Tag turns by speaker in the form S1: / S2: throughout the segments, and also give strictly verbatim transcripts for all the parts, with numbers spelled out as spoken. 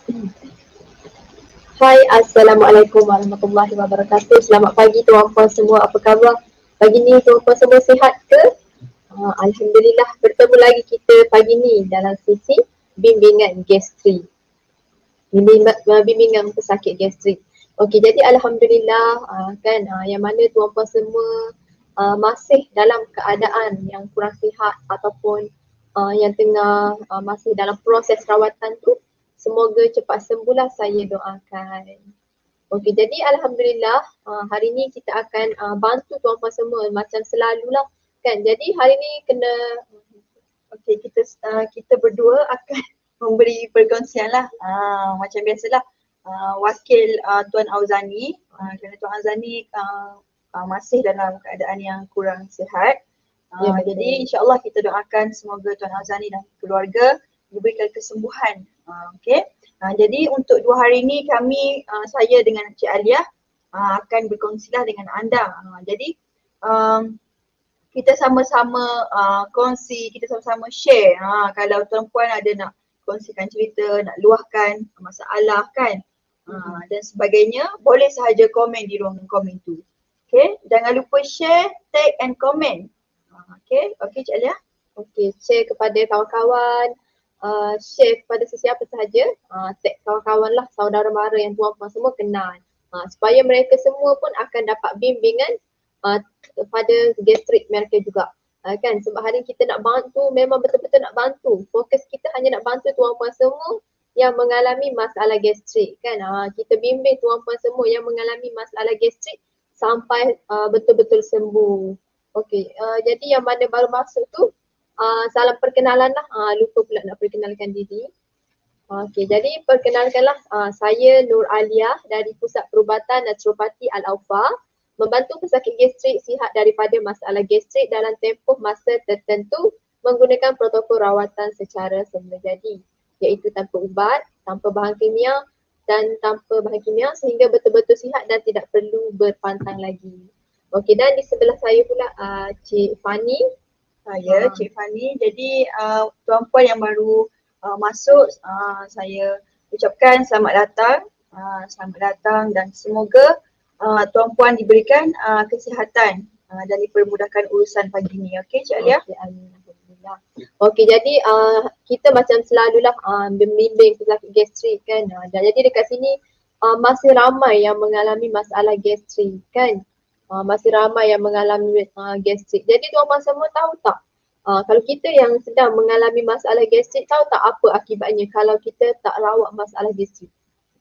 S1: Hai, Assalamualaikum warahmatullahi wabarakatuh. Selamat pagi tuan-puan semua, apa khabar? Pagi ni tuan-puan semua sihat ke? Uh, Alhamdulillah, bertemu lagi kita pagi ni dalam sesi bimbingan gastri. Bimbingan, bimbingan pesakit gastrik. Okey, jadi Alhamdulillah uh, kan uh, yang mana tuan-puan semua uh, masih dalam keadaan yang kurang sihat ataupun uh, yang tengah uh, masih dalam proses rawatan tu, semoga cepat sembuhlah, saya doakan. Okey, jadi Alhamdulillah uh, hari ni kita akan uh, bantu tuan-puan semua macam selalulah kan. Jadi hari ni kena, okey, kita uh, kita berdua akan memberi perkongsian lah. Uh, macam biasalah uh, wakil uh, Tuan Auzani, uh, kerana Tuan Auzani uh, uh, masih dalam keadaan yang kurang sihat. Uh, ya, jadi insyaAllah kita doakan semoga Tuan Auzani dan keluarga diberikan kesembuhan. Uh, Okey. Uh, jadi untuk dua hari ini kami, uh, saya dengan Cik Alia uh, akan berkongsilah dengan anda. Uh, jadi um, kita sama-sama uh, kongsi, kita sama-sama share. Uh, kalau tuan-puan ada nak kongsikan cerita, nak luahkan masalah kan uh, dan sebagainya, boleh sahaja komen di ruangan komen tu. Okay, jangan lupa share, tag and comment. Uh, okay, okay Cik Alia? Okay, share kepada kawan-kawan. Uh, share kepada sesiapa sahaja, uh, tag kawan-kawan lah, saudara mara yang tuan-puan semua kenal, uh, supaya mereka semua pun akan dapat bimbingan uh, pada gastrik mereka juga, uh, kan, sebab hari kita nak bantu, memang betul-betul nak bantu, fokus kita hanya nak bantu tuan-puan semua yang mengalami masalah gastrik kan. Uh, kita bimbing tuan-puan semua yang mengalami masalah gastrik sampai uh, betul-betul sembuh. Okey, uh, jadi yang mana baru masuk tu, Uh, salam perkenalan lah, uh, lupa pula nak perkenalkan diri. Okey, jadi perkenalkanlah, uh, saya Nur Alia dari Pusat Perubatan Naturopati Al-Aufa, membantu pesakit gastrik sihat daripada masalah gastrik dalam tempoh masa tertentu menggunakan protokol rawatan secara semula jadi, iaitu tanpa ubat, tanpa bahan kimia dan tanpa bahan kimia sehingga betul-betul sihat dan tidak perlu berpantang lagi. Okey, dan di sebelah saya pula uh, Cik Fani. Saya, Cik Fani. Jadi uh, tuan-puan yang baru uh, masuk, uh, saya ucapkan selamat datang, uh, selamat datang dan semoga uh, tuan-puan diberikan uh, kesihatan uh, dan dipermudahkan urusan pagi ni. Okey Cik Alia? Okey, alhamdulillah. Okey, jadi uh, kita macam selalulah uh, membimbing pesakit gastrik kan. Uh, dan jadi dekat sini uh, masih ramai yang mengalami masalah gastrik kan. Uh, masih ramai yang mengalami uh, gastrik. Jadi tuan-tuan semua tahu tak, uh, kalau kita yang sedang mengalami masalah gastrik, tahu tak apa akibatnya kalau kita tak rawat masalah gastrik?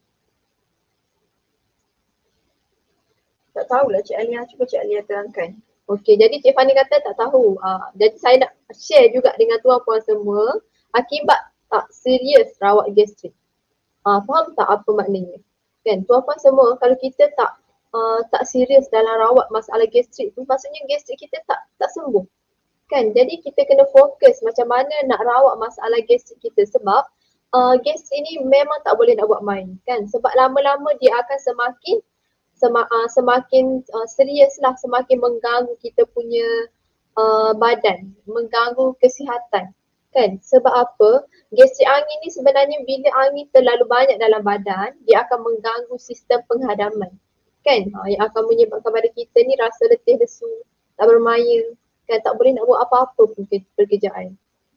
S1: Tak tahulah Cik Alia, cuba Cik Alia terangkan. Okey, jadi Cik Fani kata tak tahu. Uh, jadi saya nak share juga dengan tuan-puan semua akibat tak serius rawat gastrik. Uh, faham tak apa maknanya? Kan, tuan-puan semua kalau kita tak Uh, tak serius dalam rawat masalah gastrik tu, maksudnya gastrik kita tak tak sembuh kan. Jadi kita kena fokus macam mana nak rawat masalah gastrik kita, sebab uh, gastrik ni memang tak boleh nak buat main kan, sebab lama-lama dia akan semakin sema, uh, semakin uh, serius lah, semakin mengganggu kita punya uh, badan, mengganggu kesihatan kan. Sebab apa? Gastrik angin ni sebenarnya bila angin terlalu banyak dalam badan, dia akan mengganggu sistem penghadaman kan, ha, yang akan menyebabkan pada kita ni rasa letih lesu, tak bermaya kan, tak boleh nak buat apa-apa pun ke- pekerjaan.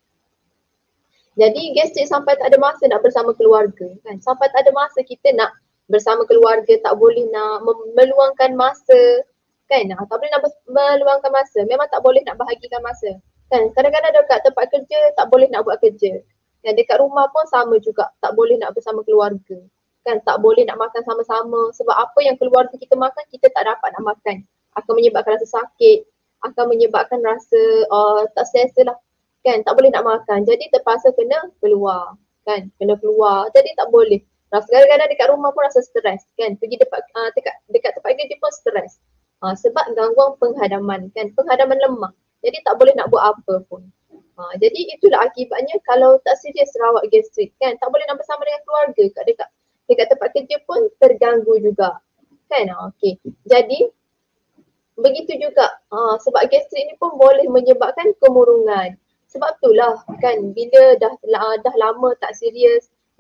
S1: Jadi gastrik sampai tak ada masa nak bersama keluarga kan, sampai tak ada masa kita nak bersama keluarga, tak boleh nak meluangkan masa kan, ha, tak boleh nak meluangkan masa, memang tak boleh nak bahagikan masa kan. Kadang-kadang dekat tempat kerja tak boleh nak buat kerja kan, dekat rumah pun sama juga, tak boleh nak bersama keluarga kan, tak boleh nak makan sama-sama, sebab apa yang keluarga kita makan kita tak dapat nak makan, akan menyebabkan rasa sakit, akan menyebabkan rasa uh, tak selesa lah kan, tak boleh nak makan, jadi terpaksa kena keluar kan, kena keluar, jadi tak boleh. Rasa kadang-kadang dekat rumah pun rasa stres kan, pergi dekat, uh, dekat, dekat tempat kerja pun stres, uh, sebab gangguan penghadaman kan, penghadaman lemah, jadi tak boleh nak buat apa pun. Ha, jadi itulah akibatnya kalau tak serius rawat gastrik kan, tak boleh nak bersama dengan keluarga, kat dekat dekat tempat kerja pun terganggu juga kan. Okey, jadi begitu juga uh, sebab gastrik ni pun boleh menyebabkan kemurungan. Sebab itulah kan, bila dah dah lama tak serius,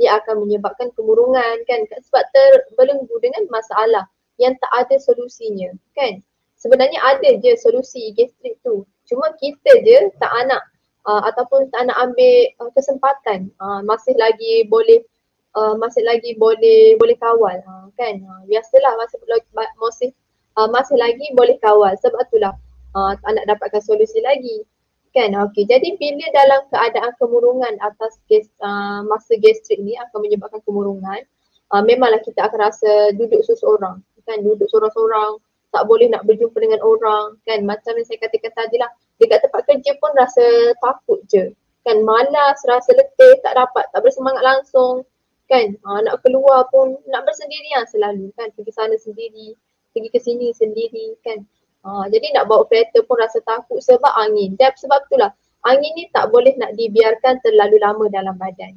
S1: dia akan menyebabkan kemurungan kan, sebab terbelenggu dengan masalah yang tak ada solusinya kan. Sebenarnya ada je solusi gastrik tu, cuma kita je tak nak uh, ataupun tak nak ambil uh, kesempatan, uh, masih lagi boleh uh, masih lagi boleh boleh kawal uh, kan. Uh, biasalah masih masih uh, masih lagi boleh kawal, sebab itulah uh, tak nak dapatkan solusi lagi kan. Okey, jadi bila dalam keadaan kemurungan atas gas, uh, masa gastrik ni akan menyebabkan kemurungan, uh, memanglah kita akan rasa duduk seseorang kan, duduk seorang-seorang, tak boleh nak berjumpa dengan orang kan. Macam yang saya katakan tadi lah, dekat tempat kerja pun rasa takut je kan, malas, rasa letih, tak dapat, tak bersemangat langsung kan. Uh, nak keluar pun nak bersendirian selalu kan, pergi sana sendiri, pergi ke sini sendiri kan. Uh, jadi nak bawa kereta pun rasa takut sebab angin. Dan sebab itulah angin ni tak boleh nak dibiarkan terlalu lama dalam badan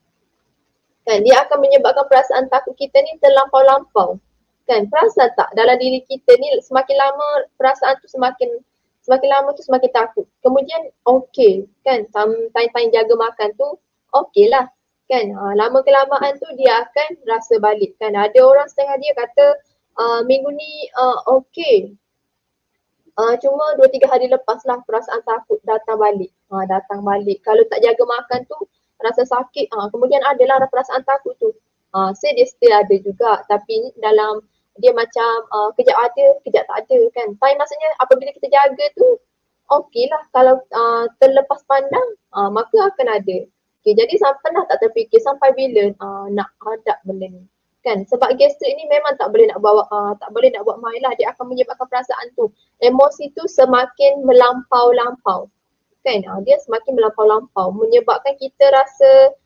S1: kan. Dia akan menyebabkan perasaan takut kita ni terlampau-lampau kan. Perasan tak dalam diri kita ni semakin lama perasaan tu semakin semakin lama tu semakin takut. Kemudian okey kan, time-time jaga makan tu okey lah kan. Uh, lama kelamaan tu dia akan rasa balik kan. Ada orang setengah dia kata uh, minggu ni uh, okey. Uh, cuma dua tiga hari lepas lah perasaan takut datang balik. Uh, datang balik. Kalau tak jaga makan tu rasa sakit. Uh, kemudian adalah perasaan takut tu. Uh, so dia still ada juga, tapi dalam dia macam uh, kejap ada, kejap tak ada kan. Time maksudnya apabila kita jaga tu okey lah. Kalau uh, terlepas pandang uh, maka akan ada. Okay, jadi pernah tak terfikir sampai bila uh, nak hadap benda ni kan. Sebab gastrik ni memang tak boleh nak bawa uh, tak boleh nak buat main lah. Dia akan menyebabkan perasaan tu, emosi tu semakin melampau-lampau kan. Uh, dia semakin melampau-lampau menyebabkan kita rasa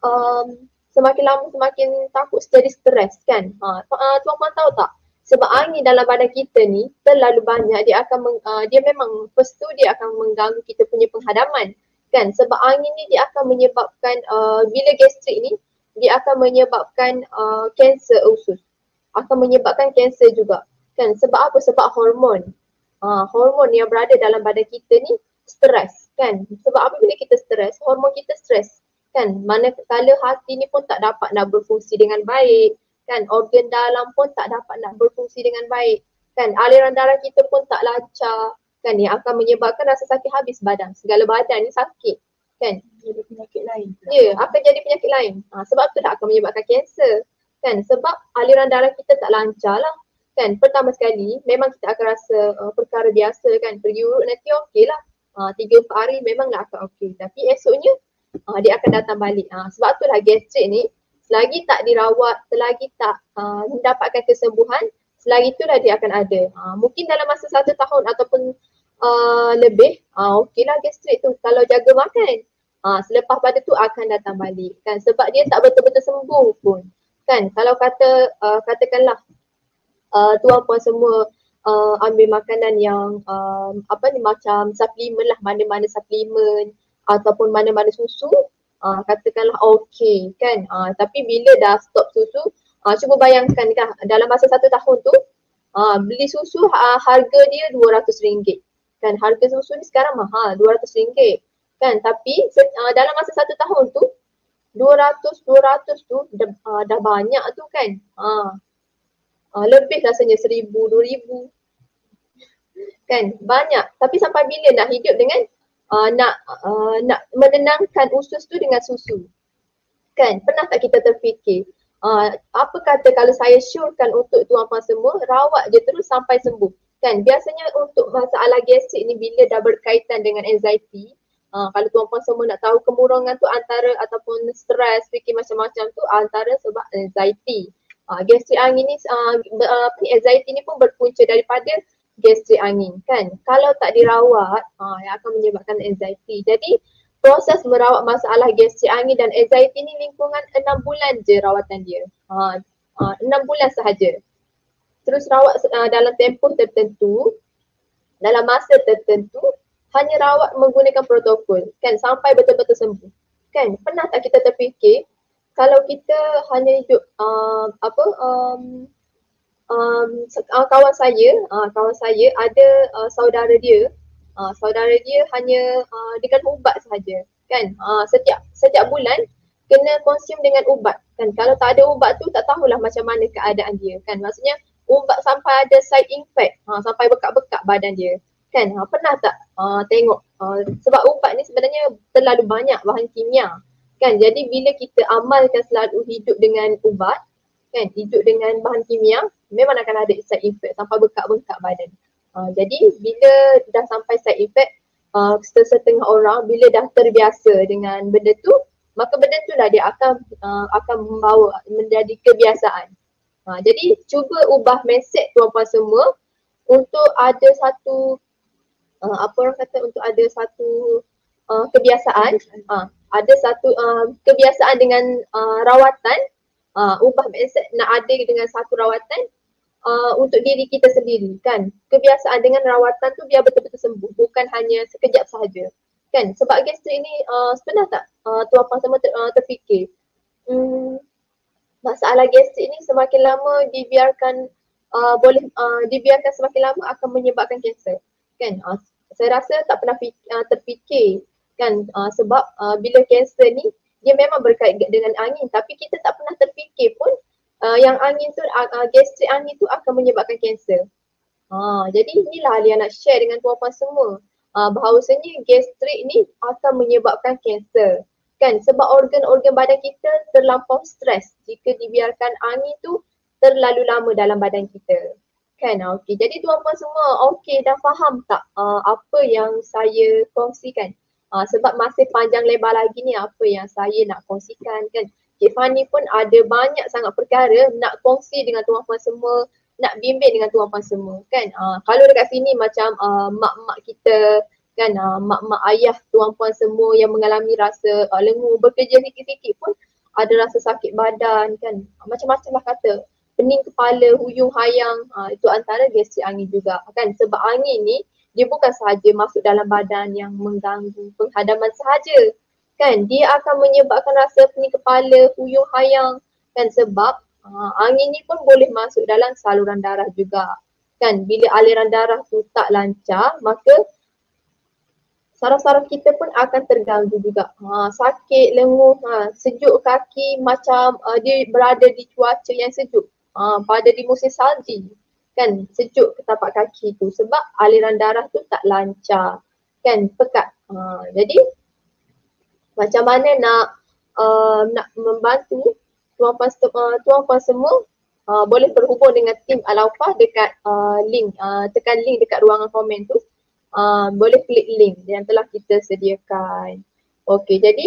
S1: um, semakin lama semakin takut, jadi stres kan. Uh, uh, tuan-tuan tahu tak, sebab angin dalam badan kita ni terlalu banyak, dia akan meng, uh, dia memang first tu dia akan mengganggu kita punya penghadaman kan. Sebab angin ni dia akan menyebabkan uh, bila gastrik ni dia akan menyebabkan uh, kanser usus, akan menyebabkan kanser juga kan. Sebab apa? Sebab hormon uh, hormon yang berada dalam badan kita ni stres kan. Sebab apabila kita stres, hormon kita stres kan, manakala hati ni pun tak dapat nak berfungsi dengan baik kan, organ dalam pun tak dapat nak berfungsi dengan baik kan, aliran darah kita pun tak lancar kan, yang akan menyebabkan rasa sakit habis badan, segala badan ni sakit kan.
S2: Jadi penyakit lain.
S1: Ya, yeah, akan jadi penyakit lain. Ha, sebab tu dah akan menyebabkan kanser kan, sebab aliran darah kita tak lancar lah kan. Pertama sekali memang kita akan rasa uh, perkara biasa kan, pergi urut nanti okey lah, uh, tiga empat hari memanglah akan okey, tapi esoknya uh, dia akan datang balik. Uh, sebab tu lah gastrik ni selagi tak dirawat, selagi tak uh, mendapatkan kesembuhan, selagi itulah dia akan ada. Uh, mungkin dalam masa satu tahun ataupun uh, lebih, uh, okey lah gastrik tu kalau jaga makan. Uh, selepas pada tu akan datang balik kan, sebab dia tak betul-betul sembuh pun kan. Kalau kata uh, katakanlah uh, tuan puan semua uh, ambil makanan yang uh, apa ni macam suplemen lah, mana-mana suplemen ataupun mana-mana susu, uh, katakanlah okey kan, uh, tapi bila dah stop susu, uh, cuba bayangkan kan dalam masa satu tahun tu uh, beli susu uh, harga dia dua ratus ringgit kan. Harga susu ni sekarang mahal, dua ratus ringgit kan, tapi uh, dalam masa satu tahun tu dua ratus tu dah, uh, dah banyak tu kan. Uh, uh, lebih rasanya seribu, dua ribu kan, banyak. Tapi sampai bila nak hidup dengan uh, nak uh, nak menenangkan usus tu dengan susu kan. Pernah tak kita terfikir uh, apa kata kalau saya syorkan untuk tuan-tuan semua rawat je terus sampai sembuh kan. Biasanya untuk masalah gastrik ni bila dah berkaitan dengan anxiety, Uh, kalau tuan-puan semua nak tahu, kemurungan tu antara ataupun stres, fikir macam-macam tu antara sebab anxiety. Uh, gastrik angin ni, uh, uh, anxiety ni pun berpunca daripada gastrik angin kan. Kalau tak dirawat, uh, yang akan menyebabkan anxiety. Jadi proses merawat masalah gastrik angin dan anxiety ni lingkungan enam bulan je rawatan dia. Uh, uh, enam bulan sahaja. Terus rawat uh, dalam tempoh tertentu, dalam masa tertentu, hanya rawat menggunakan protokol kan sampai betul-betul sembuh kan. Pernah tak kita terfikir kalau kita hanya hidup uh, apa um, um, kawan saya uh, kawan saya ada uh, saudara dia uh, saudara dia hanya uh, dengan ubat sahaja kan, uh, setiap setiap bulan kena consume dengan ubat kan. Kalau tak ada ubat tu tak tahulah macam mana keadaan dia kan. Maksudnya ubat sampai ada side effect, ha, sampai bekak-bekak badan dia kan. Ha, pernah tak uh, tengok uh, sebab ubat ni sebenarnya terlalu banyak bahan kimia kan. Jadi bila kita amalkan selalu hidup dengan ubat kan, hidup dengan bahan kimia, memang akan ada side effect sampai bekak-bekak badan. Uh, jadi bila dah sampai side effect, uh, setengah orang bila dah terbiasa dengan benda tu, maka benda tu lah dia akan uh, akan membawa menjadi kebiasaan. Uh, jadi cuba ubah mindset tuan-puan semua untuk ada satu uh, apa orang kata untuk ada satu uh, kebiasaan, uh, ada satu uh, kebiasaan dengan uh, rawatan, uh, ubah mindset nak ada dengan satu rawatan uh, untuk diri kita sendiri kan. Kebiasaan dengan rawatan tu biar betul-betul sembuh, bukan hanya sekejap sahaja kan. Sebab gastrik ni uh, pernah tak uh, tuan-puan semua ter, uh, terfikir hmm, masalah gastrik ni semakin lama dibiarkan uh, boleh uh, dibiarkan semakin lama akan menyebabkan kanser kan. Uh, saya rasa tak pernah fik, uh, terfikir kan, uh, sebab uh, bila kanser ni dia memang berkait dengan angin, tapi kita tak pernah terfikir pun uh, yang angin tu, uh, gastrik angin tu akan menyebabkan kanser. Uh, jadi inilah Alia nak share dengan tuan-puan semua. Uh, bahawasanya gastrik ni akan menyebabkan kanser kan, sebab organ-organ badan kita terlampau stres jika dibiarkan angin tu terlalu lama dalam badan kita kan. Okey, jadi tuan-puan semua okey dah faham tak uh, apa yang saya kongsikan? Uh, sebab masih panjang lebar lagi ni apa yang saya nak kongsikan kan. Cik Fani pun ada banyak sangat perkara nak kongsi dengan tuan-puan semua, nak bimbing dengan tuan-puan semua kan. Uh, kalau dekat sini macam uh, mak-mak kita kan, uh, mak-mak ayah tuan-puan semua yang mengalami rasa uh, lenguh, bekerja sikit-sikit pun ada rasa sakit badan kan, uh, macam-macam lah kata, pening kepala, huyung hayang, uh, itu antara gastrik angin juga kan. Sebab angin ni dia bukan sahaja masuk dalam badan yang mengganggu penghadaman sahaja kan, dia akan menyebabkan rasa pening kepala, huyung hayang kan. Sebab uh, angin ni pun boleh masuk dalam saluran darah juga kan. Bila aliran darah tu tak lancar, maka saraf-saraf kita pun akan terganggu juga. Ha, sakit, lenguh, ha, sejuk kaki macam uh, dia berada di cuaca yang sejuk. Ha, pada di musim salji kan, sejuk ke tapak kaki tu sebab aliran darah tu tak lancar kan, pekat. Ha, jadi macam mana nak uh, nak membantu tuan-puan uh, tuan-puan semua uh, boleh berhubung dengan tim Al-Awqaf dekat uh, link, uh, tekan link dekat ruangan komen tu. Uh, boleh klik link yang telah kita sediakan. Okey, jadi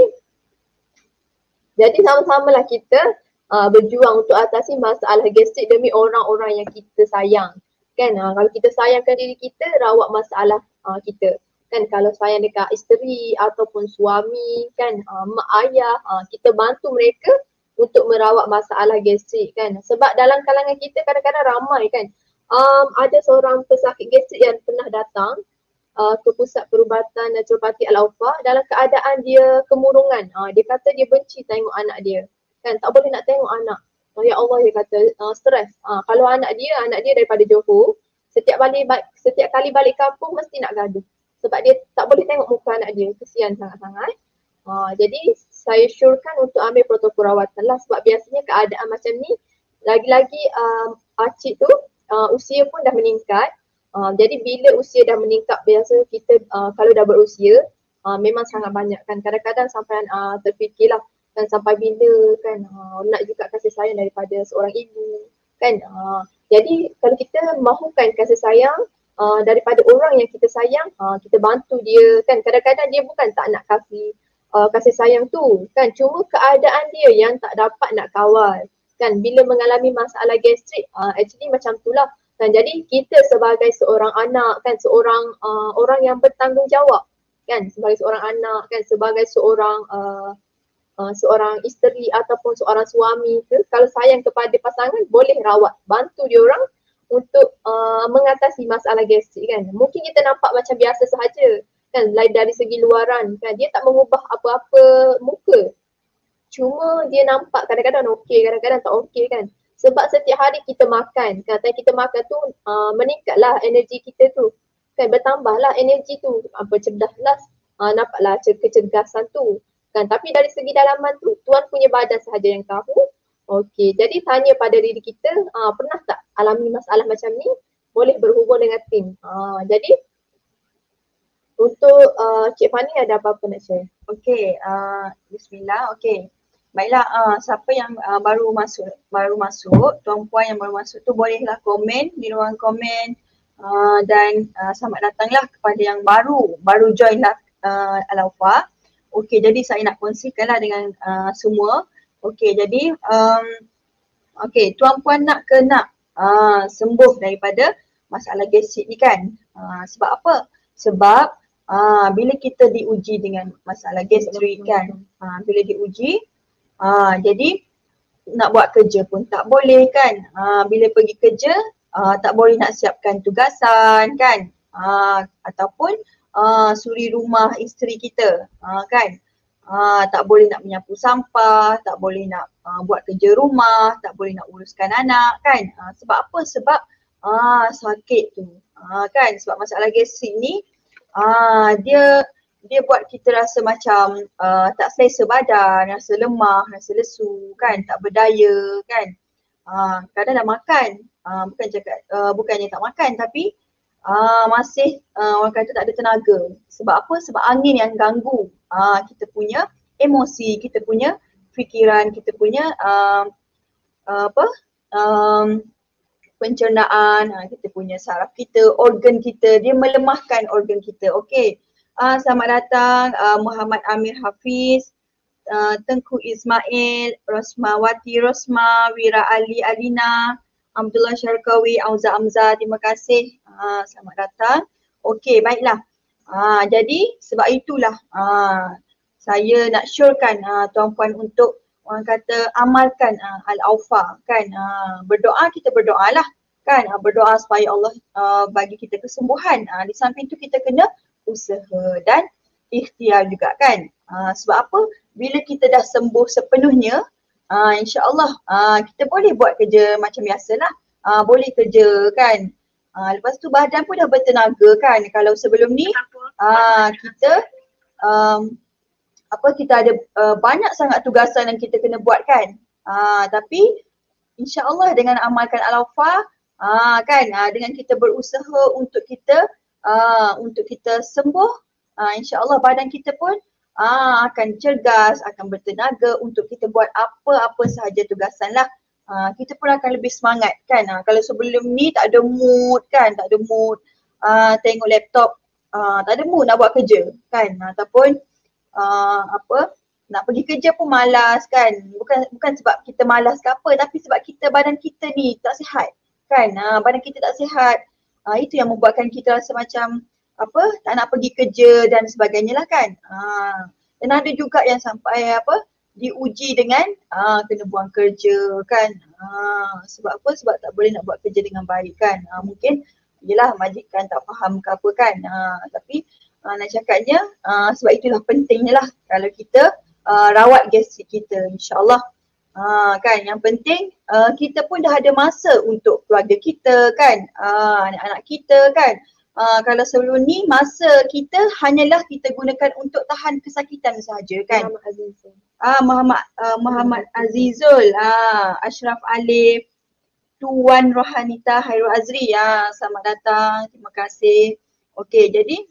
S1: jadi sama-samalah kita uh, berjuang untuk atasi masalah gastrik demi orang-orang yang kita sayang kan. Uh, kalau kita sayangkan diri kita, rawat masalah uh, kita kan. Kalau sayang dekat isteri ataupun suami kan, uh, mak ayah, uh, kita bantu mereka untuk merawat masalah gastrik kan. Sebab dalam kalangan kita kadang-kadang ramai kan, um, ada seorang pesakit gastrik yang pernah datang Uh, ke pusat perubatan naturopati Al-Awqaf dalam keadaan dia kemurungan. Uh, dia kata dia benci tengok anak dia kan, tak boleh nak tengok anak. Uh, ya Allah, dia kata uh, stres. Uh, kalau anak dia, anak dia daripada Johor, setiap balik setiap kali balik kampung mesti nak gaduh sebab dia tak boleh tengok muka anak dia. Kesian sangat-sangat. Uh, jadi saya syorkan untuk ambil protokol rawatan lah, sebab biasanya keadaan macam ni lagi-lagi um, acik tu uh, usia pun dah meningkat. Uh, jadi bila usia dah meningkat, biasa kita uh, kalau dah berusia uh, memang sangat banyak kan, kadang-kadang sampai uh, terfikirlah kan sampai bila kan uh, nak juga kasih sayang daripada seorang ibu kan. Uh, jadi kalau kita mahukan kasih sayang uh, daripada orang yang kita sayang, uh, kita bantu dia kan. Kadang-kadang dia bukan tak nak kasih uh, kasih sayang tu kan, cuma keadaan dia yang tak dapat nak kawal kan. Bila mengalami masalah gastrik, uh, actually macam tu lah. Dan jadi kita sebagai seorang anak kan, seorang uh, orang yang bertanggungjawab kan, sebagai seorang anak kan, sebagai seorang uh, uh, seorang isteri ataupun seorang suami ke, kalau sayang kepada pasangan, boleh rawat, bantu dia orang untuk uh, mengatasi masalah gastrik kan. Mungkin kita nampak macam biasa sahaja kan, lain dari segi luaran kan, dia tak mengubah apa-apa muka, cuma dia nampak kadang-kadang okey, kadang-kadang tak okey kan. Sebab setiap hari kita makan, kata kita makan tu uh, meningkatlah energi kita tu kan, bertambahlah energi tu, apa cerdaslah, uh, nampaklah kecergasan tu Kan, tapi dari segi dalaman tu, tuan punya badan sahaja yang tahu. Okey, jadi tanya pada diri kita, uh, pernah tak alami masalah macam ni? Boleh berhubung dengan tim. Uh, jadi untuk uh, Cik Fani ada apa-apa nak share?
S2: Okey, uh, bismillah. Okey. Baiklah, uh, siapa yang uh, baru masuk, baru masuk, tuan-puan yang baru masuk tu bolehlah komen di ruang komen uh, dan uh, selamat datanglah kepada yang baru, baru join lah uh, Al-Wafa. Okey, jadi saya nak kongsikanlah dengan uh, semua. Okey, jadi um, okey, tuan-puan nak ke nak uh, sembuh daripada masalah gastrik ni kan? Uh, sebab apa? Sebab uh, bila kita diuji dengan masalah gastrik kan, uh, bila diuji, uh, jadi nak buat kerja pun tak boleh kan? Uh, bila pergi kerja, uh, tak boleh nak siapkan tugasan kan? Uh, ataupun uh, suri rumah isteri kita uh, kan? Uh, tak boleh nak menyapu sampah, tak boleh nak uh, buat kerja rumah, tak boleh nak uruskan anak kan. Uh, sebab apa? Sebab uh, sakit tu uh, kan. Sebab masalah gastrik ni uh, dia dia buat kita rasa macam uh, tak selesa badan, rasa lemah, rasa lesu kan, tak berdaya kan. Uh, kadang dah makan, uh, bukan cakap, uh, bukannya tak makan tapi Uh, masih uh, orang kata tak ada tenaga. Sebab apa? Sebab angin yang ganggu uh, kita punya emosi, kita punya fikiran, kita punya uh, uh, apa um, pencernaan, uh, kita punya saraf kita, organ kita, dia melemahkan organ kita. Okey, uh, selamat datang uh, Muhammad Amir Hafiz, uh, Tengku Ismail, Rosmawati Rosma, Wira Ali Alina, Abdullah Syarkawi, Auza Amza, terima kasih. Uh, selamat datang. Okey, baiklah. Uh, jadi sebab itulah uh, saya nak syorkan uh, tuan-puan untuk orang kata amalkan uh, Al-Wafa kan. Uh, berdoa, kita berdoa lah kan. Uh, berdoa supaya Allah uh, bagi kita kesembuhan. Uh, di samping tu kita kena usaha dan ikhtiar juga kan. Uh, sebab apa? Bila kita dah sembuh sepenuhnya, Uh, InsyaAllah uh, kita boleh buat kerja macam biasalah. Uh, boleh kerja kan. Uh, lepas tu badan pun dah bertenaga kan. Kalau sebelum ni uh, kita um, apa kita ada uh, banyak sangat tugasan yang kita kena buat kan. Uh, tapi insyaAllah dengan amalkan Al-Wafa uh, kan, uh, dengan kita berusaha untuk kita uh, untuk kita sembuh, uh, insyaAllah badan kita pun Ah, akan cergas, akan bertenaga untuk kita buat apa-apa sahaja tugasan lah. Ah, kita pun akan lebih semangat kan. Ah, kalau sebelum ni tak ada mood kan, tak ada mood ah, tengok laptop, ah, tak ada mood nak buat kerja kan. Ah, ataupun ah, apa, nak pergi kerja pun malas kan. Bukan bukan sebab kita malas ke apa, tapi sebab kita badan kita ni tak sihat kan. Ah, badan kita tak sihat. Ah, itu yang membuatkan kita rasa macam apa, tak nak pergi kerja dan sebagainya lah kan. Ha. Dan ada juga yang sampai apa, diuji dengan ha, kena buang kerja kan. Ha. Sebab apa? Sebab tak boleh nak buat kerja dengan baik kan. Ha. Mungkin yelah majikan tak faham ke apa kan. Ha. Tapi ha, nak cakapnya ha, sebab itulah pentingnya lah kalau kita ha, rawat gastrik kita, insyaAllah. Ha, kan, yang penting uh, kita pun dah ada masa untuk keluarga kita kan, uh, anak-anak kita kan. Uh, kalau sebelum ni masa kita hanyalah kita gunakan untuk tahan kesakitan sahaja kan.
S1: Muhammad Azizul.
S2: Ah Muhammad uh, Muhammad Azizul, ah Ashraf Alif, Tuan Rohanita Hairul Azri, ah selamat datang. Terima kasih. Okey, jadi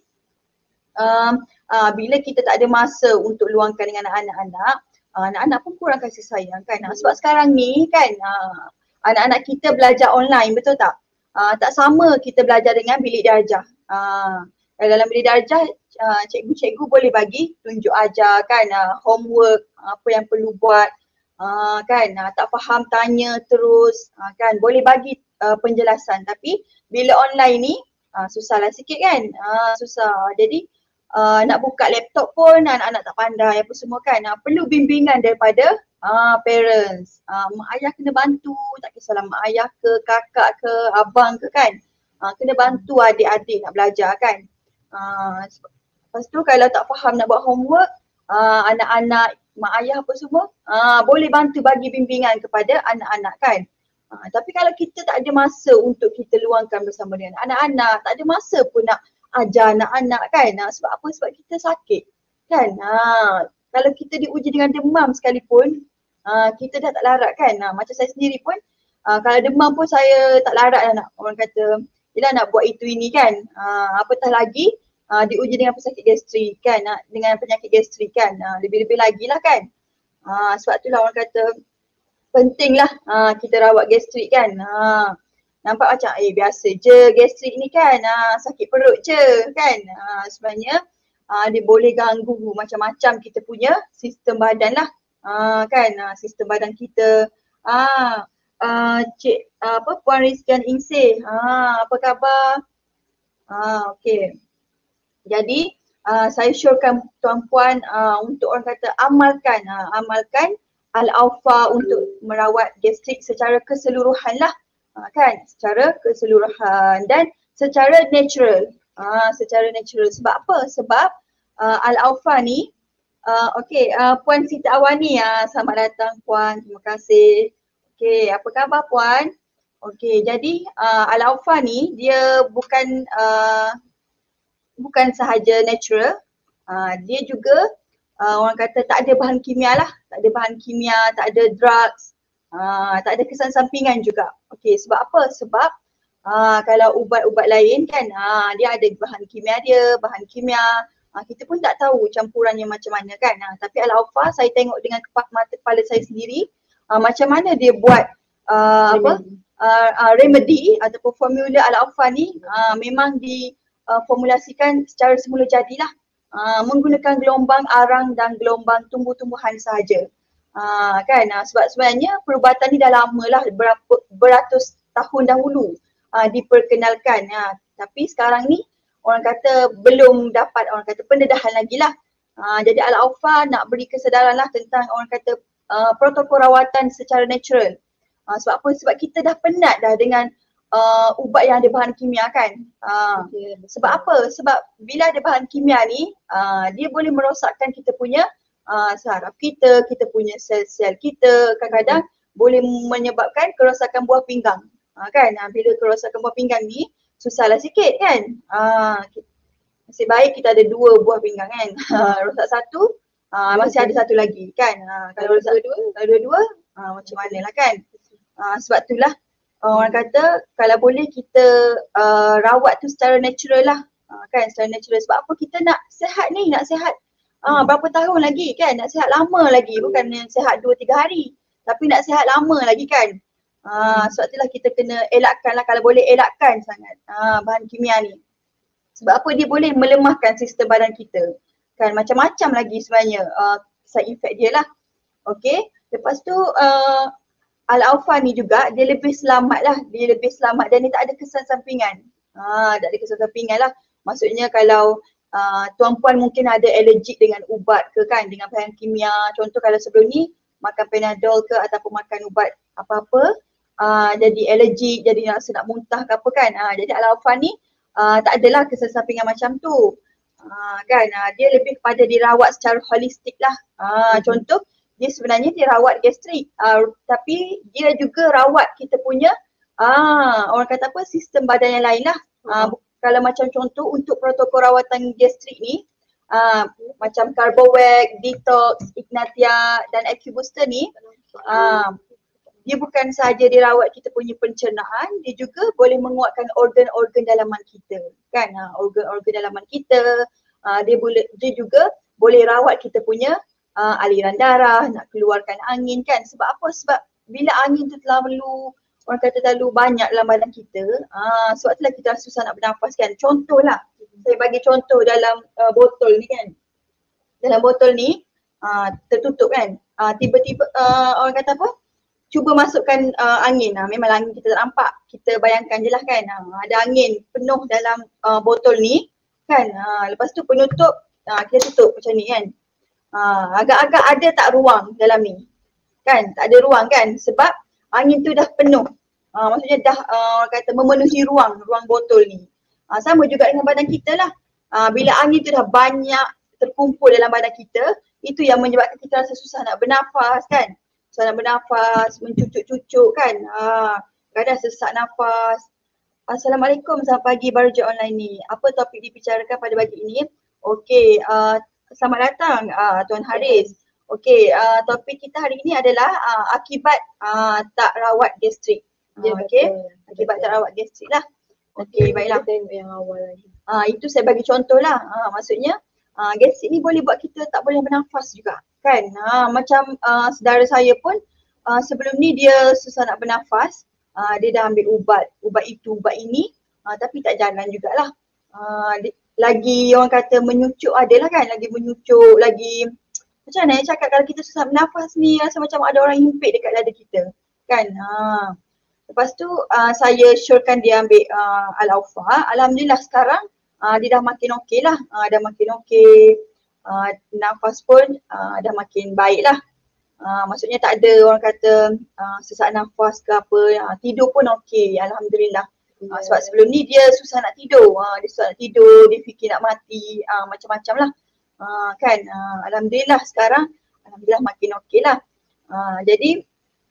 S2: um, uh, bila kita tak ada masa untuk luangkan dengan anak-anak, uh, anak-anak pun kurang kasih sayang kan. Uh, sebab sekarang ni kan uh, anak-anak kita belajar online, betul tak? Uh, tak sama kita belajar dengan bilik darjah. Uh, dalam bilik darjah, uh, cikgu-cikgu boleh bagi tunjuk ajar kan, uh, homework, uh, apa yang perlu buat, uh, kan, uh, tak faham tanya terus, uh, kan, boleh bagi uh, penjelasan. Tapi bila online ni, uh, susahlah sikit kan, uh, susah. Jadi uh, nak buka laptop pun anak-anak tak pandai apa semua kan, uh, perlu bimbingan daripada Ah, parents, ah, mak ayah kena bantu, tak kisahlah mak ayah ke, kakak ke, abang ke kan. Ah, kena bantu adik-adik nak belajar kan. Ah, lepas tu kalau tak faham nak buat homework, ah, anak-anak, mak ayah apa semua, ah, boleh bantu bagi bimbingan kepada anak-anak kan. Ah, tapi kalau kita tak ada masa untuk kita luangkan bersama dengan anak-anak, tak ada masa pun nak ajar anak-anak kan. Ah, sebab apa? Sebab kita sakit kan. Ah, kalau kita diuji dengan demam sekalipun, uh, kita dah tak larat kan. Uh, macam saya sendiri pun, uh, kalau demam pun saya tak larat lah nak, orang kata, yelah nak buat itu ini kan. Uh, apatah lagi uh, diuji dengan pesakit gastrik kan, uh, dengan penyakit gastrik kan. Uh, lebih-lebih lagi lah kan. Uh, sebab itulah orang kata penting lah uh, kita rawat gastrik kan. Uh, nampak macam eh biasa je gastrik ni kan, uh, sakit perut je kan. Uh, sebenarnya Uh, dia boleh ganggu macam-macam kita punya sistem badan lah, uh, kan, uh, sistem badan kita. Ah, uh, Cik uh, apa Puan Rizkian Ingseh, uh, apa khabar? Ah, okay. Jadi uh, saya syorkan tuan-puan uh, untuk orang kata amalkan, uh, amalkan Al-Awfa untuk merawat gastrik secara keseluruhan lah, uh, kan, secara keseluruhan dan secara natural. Uh, secara natural. Sebab apa? Sebab uh, Al-Awfa ni, uh, okay, uh, Puan Siti Awani, uh, selamat datang Puan, terima kasih. Okay, apa khabar Puan? Okay, jadi uh, Al-Awfa ni dia bukan uh, bukan sahaja natural, uh, dia juga uh, orang kata tak ada bahan kimia lah, tak ada bahan kimia, tak ada drugs, uh, tak ada kesan sampingan juga. Okay, sebab apa? Sebab Uh, kalau ubat-ubat lain kan, uh, dia ada bahan kimia dia, bahan kimia. Uh, kita pun tak tahu campurannya macam mana kan. Uh, tapi Al-Awfa saya tengok dengan kepala mata kepala saya sendiri, uh, macam mana dia buat uh, apa uh, uh, remedy ataupun formula Al-Awfa ni uh, memang diformulasikan uh, secara semula jadilah, uh, menggunakan gelombang arang dan gelombang tumbuh-tumbuhan sahaja. Uh, kan, uh, sebab sebenarnya perubatan ni dah lama lah, berapa, beratus tahun dahulu Uh, diperkenalkan, uh, tapi sekarang ni orang kata belum dapat orang kata pendedahan lagi lah. Uh, jadi Al-Awfa nak beri kesedaran lah tentang orang kata uh, protokol rawatan secara natural. Uh, sebab apa? Sebab kita dah penat dah dengan uh, ubat yang ada bahan kimia kan. Uh, okay. Sebab apa? Sebab bila ada bahan kimia ni, uh, dia boleh merosakkan kita punya uh, saraf kita, kita punya sel-sel kita, kadang-kadang hmm. boleh menyebabkan kerosakan buah pinggang. Ha, kan, ha, bila kerosakan buah pinggang ni susahlah sikit kan. Ha, nasib baik kita ada dua buah pinggang kan. Ha, rosak satu, ha, masih ada satu lagi kan. Ha, kalau rosak dua, kalau dua-dua, ha, macam mana lah kan. Ha, sebab itulah orang kata kalau boleh kita uh, rawat tu secara natural lah. Ha, kan, secara natural. Sebab apa kita nak sihat ni, nak sihat ha, berapa tahun lagi kan, nak sihat lama lagi. Bukan sihat dua tiga hari, tapi nak sihat lama lagi kan. Uh, sebab itulah kita kena elakkan lah, kalau boleh elakkan sangat uh, bahan kimia ni. Sebab apa? Dia boleh melemahkan sistem badan kita kan, macam-macam lagi sebenarnya uh, side effect dia lah. Okay, lepas tu uh, Al-Awfa ni juga dia lebih selamat lah, dia lebih selamat dan dia tak ada kesan sampingan. uh, Tak ada kesan sampingan lah. Maksudnya kalau uh, tuan-puan mungkin ada allergic dengan ubat ke kan, dengan bahan kimia. Contoh kalau sebelum ni makan Panadol ke ataupun makan ubat apa-apa, Uh, jadi allergic, jadi rasa nak muntah ke apa kan. Uh, jadi Al-Awfa ni uh, tak adalah kesan sampingan macam tu. Uh, kan, uh, dia lebih kepada dirawat secara holistik lah. Uh, hmm. Contoh, dia sebenarnya dia rawat gastrik, uh, tapi dia juga rawat kita punya uh, orang kata apa, sistem badan yang lain lah. Uh, hmm. Kalau macam contoh untuk protokol rawatan gastrik ni, uh, macam Carbowac, Detox, Ignatia dan AccuBooster ni, uh, dia bukan sahaja dirawat kita punya pencernaan, dia juga boleh menguatkan organ-organ dalaman kita kan, ha, organ-organ dalaman kita. Ha, dia boleh, dia juga boleh rawat kita punya uh, aliran darah, nak keluarkan angin kan. Sebab apa? Sebab bila angin tu terlalu, orang kata terlalu banyak dalam badan kita, uh, sebab itulah kita susah nak bernafas kan. Contohlah, saya bagi contoh dalam uh, botol ni kan. Dalam botol ni uh, tertutup kan, uh, tiba-tiba uh, orang kata apa? Cuba masukkan uh, angin, uh, memang angin kita tak nampak, kita bayangkan je lah kan, uh, ada angin penuh dalam uh, botol ni kan, uh, lepas tu penutup, uh, kita tutup macam ni kan, uh, agak-agak ada tak ruang dalam ni kan, tak ada ruang kan, sebab angin tu dah penuh, uh, maksudnya dah uh, kata memenuhi ruang, ruang botol ni. Uh, sama juga dengan badan kita lah, uh, bila angin tu dah banyak terkumpul dalam badan kita, itu yang menyebabkan kita rasa susah nak bernafas kan. Susah nak bernafas, mencucuk-cucuk kan, ah, kadang sesak nafas. Assalamualaikum, selamat pagi baru je online ni. Apa topik dibicarakan pada pagi ini? Okey, uh, selamat datang uh, Tuan Haris. Okey, uh, topik kita hari ini adalah uh, akibat uh, tak rawat gastrik. Uh, Okey, akibat tak rawat gastrik lah. Okey, baiklah.
S1: Kita tengok yang awal lagi.
S2: Uh, itu saya bagi contoh lah. Uh, maksudnya uh, gastrik ni boleh buat kita tak boleh bernafas juga kan. Uh, macam uh, saudara saya pun uh, sebelum ni dia susah nak bernafas. Uh, dia dah ambil ubat, ubat itu, ubat ini. Uh, tapi tak jalan jugalah. Uh, di, lagi orang kata menyucuk adalah kan, lagi menyucuk, lagi macam mana nak cakap kalau kita susah bernafas ni rasa macam ada orang himpit dekat dada kita kan. Ha. Lepas tu uh, saya syorkan dia ambil uh, Al-Aufa. Alhamdulillah sekarang uh, dia dah makin okey lah, uh, dah makin okey. Uh, nafas pun uh, dah makin baik lah. Uh, maksudnya tak ada orang kata uh, sesak nafas ke apa, uh, tidur pun okey, Alhamdulillah. Uh, sebab sebelum ni dia susah nak tidur, uh, dia susah nak tidur, dia fikir nak mati, uh, macam-macam lah. Uh, kan, uh, Alhamdulillah sekarang, Alhamdulillah makin okey lah. Uh, jadi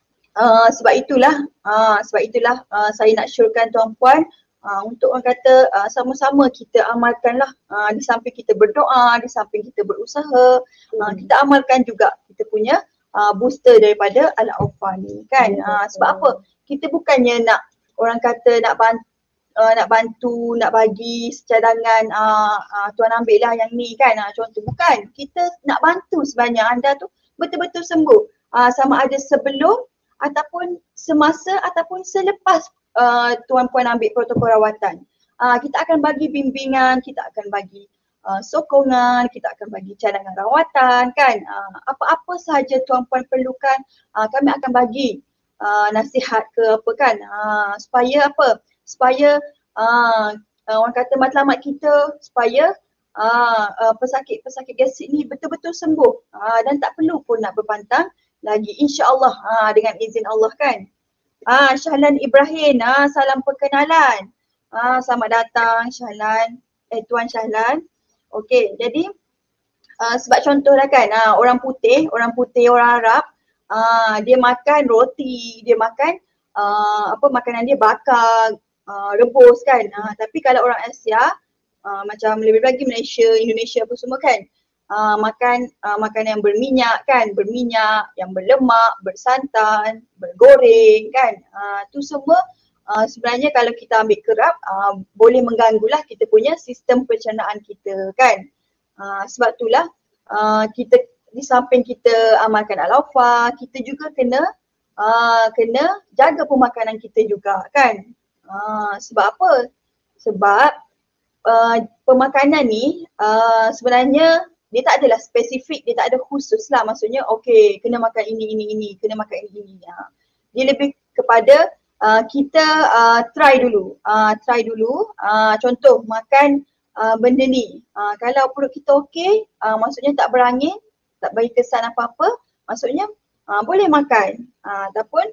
S2: uh, sebab itulah, uh, sebab itulah uh, saya nak syorkan tuan-puan uh, untuk orang kata uh, sama-sama kita amalkanlah, uh, di samping kita berdoa, di samping kita berusaha, uh, hmm. kita amalkan juga kita punya uh, booster daripada Al-Aufa ni kan. Uh, sebab apa? Kita bukannya nak orang kata nak bantu, uh, nak bantu, nak bagi cadangan, uh, uh, tuan ambil lah yang ni kan, uh, contoh. Bukan, kita nak bantu sebenarnya anda tu betul-betul sembuh. Uh, sama ada sebelum ataupun semasa ataupun selepas uh, tuan puan ambil protokol rawatan. Uh, kita akan bagi bimbingan, kita akan bagi uh, sokongan, kita akan bagi cadangan rawatan kan. Uh, apa-apa sahaja tuan puan perlukan, uh, kami akan bagi. Uh, nasihat ke apa kan, uh, supaya apa, supaya uh, uh, orang kata matlamat kita, supaya uh, uh, pesakit-pesakit gastrik ni betul-betul sembuh uh, dan tak perlu pun nak berpantang lagi, insyaAllah uh, dengan izin Allah kan. Uh, Syahlan Ibrahim, uh, salam perkenalan, uh, selamat datang Syahlan, eh Tuan Syahlan. Okey, jadi uh, sebab contoh lah kan, uh, orang putih, orang putih, orang Arab, Uh, dia makan roti, dia makan uh, apa makanan dia bakar, uh, rebus kan. Uh, tapi kalau orang Asia, uh, macam lebih lagi Malaysia, Indonesia apa semua kan, uh, makan uh, makanan yang berminyak kan, berminyak, yang berlemak, bersantan, bergoreng kan. Uh, tu semua uh, sebenarnya kalau kita ambil kerap uh, boleh mengganggulah kita punya sistem pencernaan kita kan. Uh, sebab itulah uh, kita di samping kita amalkan Al-Aufa, kita juga kena uh, kena jaga pemakanan kita juga kan. Uh, sebab apa? Sebab uh, pemakanan ni uh, sebenarnya dia tak adalah spesifik, dia tak ada khusus lah. Maksudnya okey, kena makan ini, ini, ini, kena makan ini, ini. Uh. Dia lebih kepada uh, kita uh, try dulu, uh, try dulu. Uh, contoh makan uh, benda ni, uh, kalau perut kita okey, uh, maksudnya tak berangin, tak bagi kesan apa-apa, maksudnya uh, boleh makan. Uh, ataupun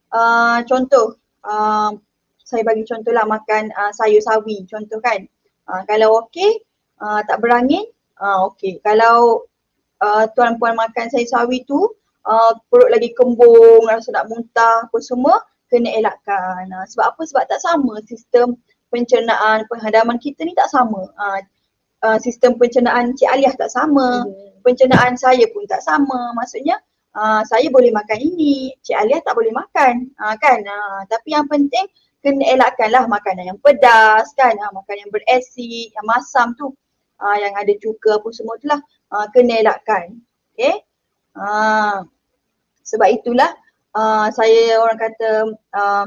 S2: uh, contoh, uh, saya bagi contoh lah makan uh, sayur sawi contoh kan. Uh, kalau okey, uh, tak berangin, uh, okey. Kalau uh, tuan puan makan sayur sawi tu, uh, perut lagi kembung, rasa nak muntah apa semua, kena elakkan. Uh, sebab apa? Sebab tak sama sistem pencernaan, penghadaman kita ni tak sama. Uh, Uh, sistem pencernaan Cik Aliah tak sama, hmm. pencernaan saya pun tak sama. Maksudnya uh, saya boleh makan ini, Cik Aliah tak boleh makan uh, kan. Uh, tapi yang penting kena elakkanlah makanan yang pedas kan, uh, makanan yang berasid, yang masam tu, uh, yang ada cuka apa semua tu lah, uh, kena elakkan. Okay. Uh, sebab itulah uh, saya orang kata uh,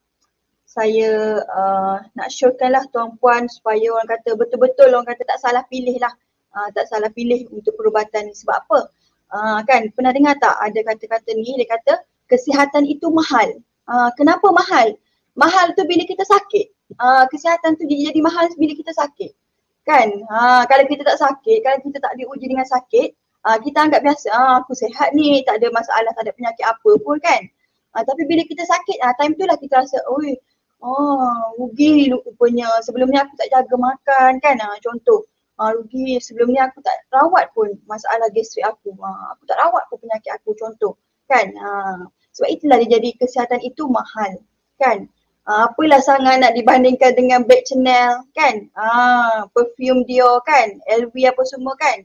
S2: saya uh, nak syorkanlah tuan-puan supaya orang kata betul-betul orang kata tak salah pilih lah. Uh, tak salah pilih untuk perubatan ni. Sebab apa? Uh, kan pernah dengar tak ada kata-kata ni, dia kata kesihatan itu mahal. Uh, kenapa mahal? Mahal tu bila kita sakit. Uh, kesihatan tu dia jadi mahal bila kita sakit. Kan? Uh, kalau kita tak sakit, kalau kita tak diuji dengan sakit, uh, kita anggap biasa, uh, aku sihat ni, tak ada masalah, tak ada penyakit apa pun kan. Uh, tapi bila kita sakit, uh, time tu lah kita rasa, oi, oh, rugi rupanya. Sebelum ni aku tak jaga makan kan, ha, contoh. Ha, rugi sebelum ni aku tak rawat pun masalah gastrik aku. Ha, aku tak rawat pun penyakit aku contoh kan. Ha, sebab itulah dia jadi kesihatan itu mahal kan. Ha, apalah sangat nak dibandingkan dengan beg Chanel kan. Ha, perfume Dior kan, L V apa semua kan.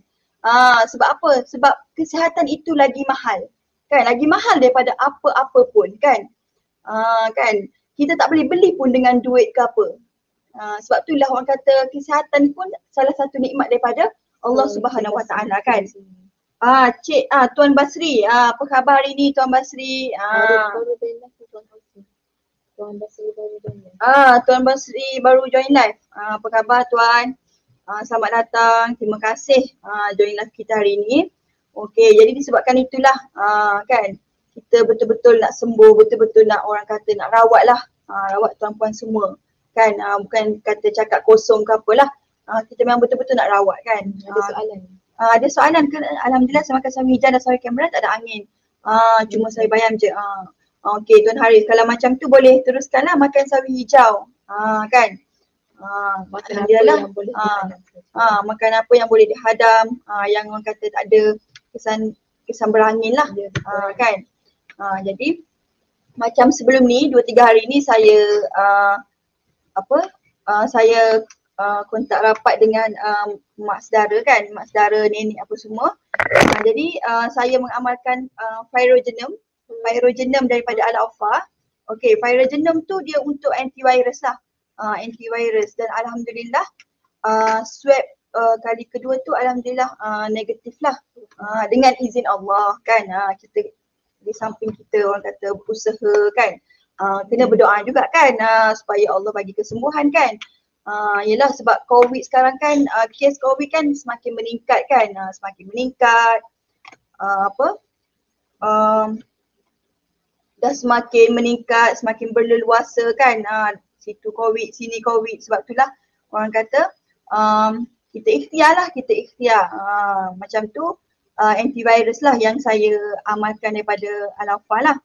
S2: Ah, sebab apa? Sebab kesihatan itu lagi mahal. Kan? Lagi mahal daripada apa-apa pun kan. Ah, kan? Kita tak boleh beli pun dengan duit ke apa. Ah, sebab itulah orang kata kesihatan pun salah satu nikmat daripada Allah Subhanahu Wa Taala kan. Ah, Cik, ah Tuan Basri, ah apa khabar hari ni Tuan Basri? Ah.
S1: Baru join live Tuan Basri. Tuan Basri baru join live.
S2: Ah, Tuan Basri baru join live. Ah, apa khabar Tuan? Uh, selamat datang, terima kasih uh, join live kita hari ini. Okey, jadi disebabkan itulah uh, kan kita betul-betul nak sembuh, betul-betul nak orang kata nak rawat lah, uh, rawat tuan-puan semua kan, uh, bukan kata cakap kosong ke apalah, uh, kita memang betul-betul nak rawat kan.
S1: Ada uh, soalan?
S2: Uh, ada soalan kan, Alhamdulillah saya makan sawi hijau dan sawi kamera tak ada angin. Uh, cuma saya bayam je. Uh. Okey Tuan Haris, kalau macam tu boleh teruskanlah makan sawi hijau uh, kan. Ah, makan apa yang boleh ah, ah, makan apa yang boleh dihadam, ah, yang orang kata tak ada kesan kesan berangin lah, ya, ah, kan. Ah, jadi macam sebelum ni dua tiga hari ni saya ah, apa ah, saya ah, kontak rapat dengan ah, mak saudara kan, mak saudara nenek apa semua. Ah, jadi ah, saya mengamalkan ah, Pyrogenum, Pyrogenum daripada Al-Aufa. Okey, Pyrogenum tu dia untuk antivirus lah. Uh, antivirus dan alhamdulillah uh, swab uh, kali kedua tu alhamdulillah uh, negatif lah uh, dengan izin Allah kan. Uh, kita di samping kita orang kata berusaha kan, uh, kena berdoa juga kan uh, supaya Allah bagi kesembuhan kan. Uh, yelah sebab COVID sekarang kan, uh, kes COVID kan semakin meningkat kan, uh, semakin meningkat uh, apa um, dah semakin meningkat, semakin berleluasa kan. Uh, situ COVID, sini COVID, sebab itulah orang kata um, kita ikhtiar lah, kita ikhtiar uh, macam tu uh, antivirus lah yang saya amalkan daripada Al-Aufa lah.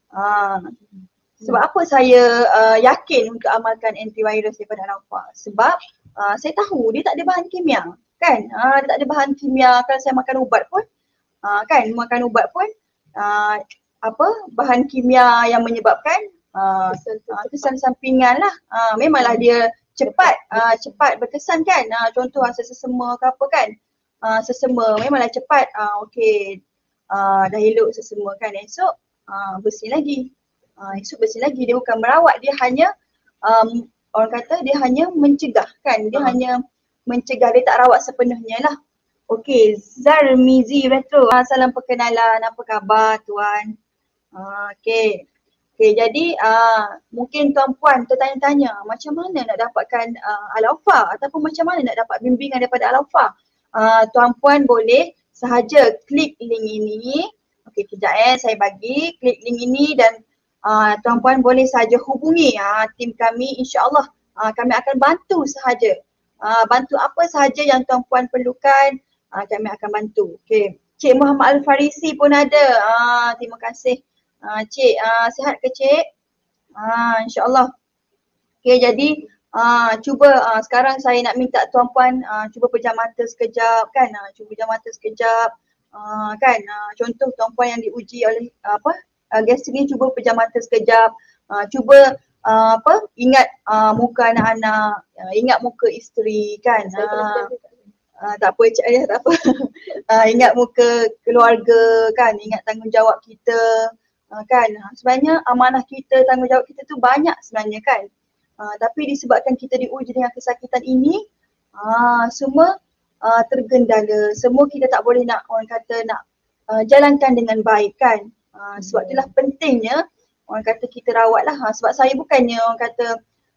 S2: Uh, sebab apa saya uh, yakin untuk amalkan antivirus daripada Al-Aufa? Sebab uh, saya tahu dia tak ada bahan kimia kan, uh, dia tak ada bahan kimia. Kalau saya makan ubat pun uh, kan, makan ubat pun uh, apa bahan kimia yang menyebabkan Uh, uh, kesan sampingan lah. Uh, memanglah dia cepat, uh, cepat berkesan kan. Uh, contoh rasa sesema ke apa kan. Uh, sesema memanglah cepat. Uh, Okey, uh, dah elok sesema kan. Esok uh, bersih lagi. Uh, esok bersih lagi. Dia bukan merawat, dia hanya um, orang kata dia hanya mencegah kan. Dia uh. hanya mencegah, dia tak rawat sepenuhnya lah. Okey, Zarmizi Retro. Uh, salam perkenalan, apa khabar tuan? Uh, Okey. Okay, jadi uh, mungkin tuan-puan tertanya-tanya macam mana nak dapatkan uh, Al-Aufa ataupun macam mana nak dapat bimbingan daripada Al-Aufa. Uh, tuan-puan boleh sahaja klik link ini. Okey, kejap eh saya bagi klik link ini dan uh, tuan-puan boleh sahaja hubungi uh, tim kami, insya-Allah uh, kami akan bantu sahaja. Uh, bantu apa sahaja yang tuan-puan perlukan, uh, kami akan bantu. Okey. Cik Muhammad Al-Farisi pun ada. Uh, terima kasih. Uh, Cik, uh, sihat ke Cik? Uh, InsyaAllah. Okay, jadi uh, cuba uh, sekarang saya nak minta tuan-puan uh, cuba pejam mata sekejap kan. Uh, cuba pejam mata sekejap uh, kan. Uh, contoh tuan-puan yang diuji oleh uh, apa uh, gastrik ni, cuba pejam mata sekejap. Uh, cuba uh, apa ingat uh, muka anak-anak, uh, ingat muka isteri kan. Uh, Uh, tak apa cik ayah, tak apa. uh, ingat muka keluarga kan, ingat tanggungjawab kita. Uh, kan uh, sebenarnya amanah kita, tanggungjawab kita tu banyak sebenarnya kan. Uh, tapi disebabkan kita diuji dengan kesakitan ini, uh, semua uh, tergendala. Semua kita tak boleh nak orang kata nak uh, jalankan dengan baik kan. Uh, sebab itulah pentingnya orang kata kita rawat lah. Uh, sebab saya bukannya orang kata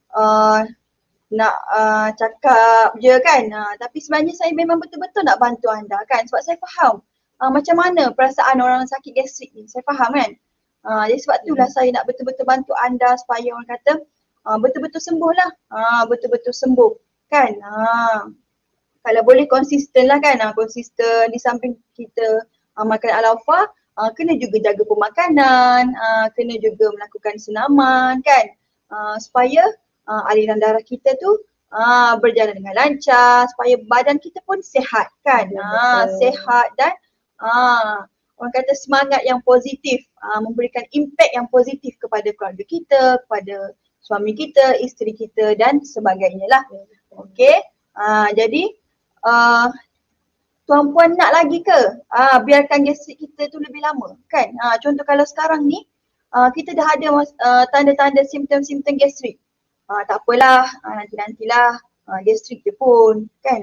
S2: uh, nak uh, cakap je kan. Uh, tapi sebenarnya saya memang betul-betul nak bantu anda kan. Sebab saya faham uh, macam mana perasaan orang sakit gastrik ni. Saya faham kan. Uh, jadi sebab itulah hmm. saya nak betul-betul bantu anda supaya orang kata uh, betul-betul sembuh lah. Uh, betul-betul sembuh kan. Uh, kalau boleh konsisten lah kan. Uh, konsisten di samping kita uh, makan Al-Aufa, uh, kena juga jaga pemakanan, uh, kena juga melakukan senaman kan. Uh, supaya Uh, aliran darah kita tu uh, berjalan dengan lancar, supaya badan kita pun sihat kan. Ya, uh, sihat dan uh, orang kata semangat yang positif, uh, memberikan impact yang positif kepada keluarga kita, kepada suami kita, isteri kita dan sebagainya lah. Okey, uh, jadi uh, tuan puan nak lagi ke? Ah, biarkan gastrik kita tu lebih lama kan? Ah, contoh kalau sekarang ni ah, kita dah ada uh, tanda-tanda simptom-simptom gastrik. Ah, tak apalah, ah, nanti-nantilah ah, gastrik je pun kan?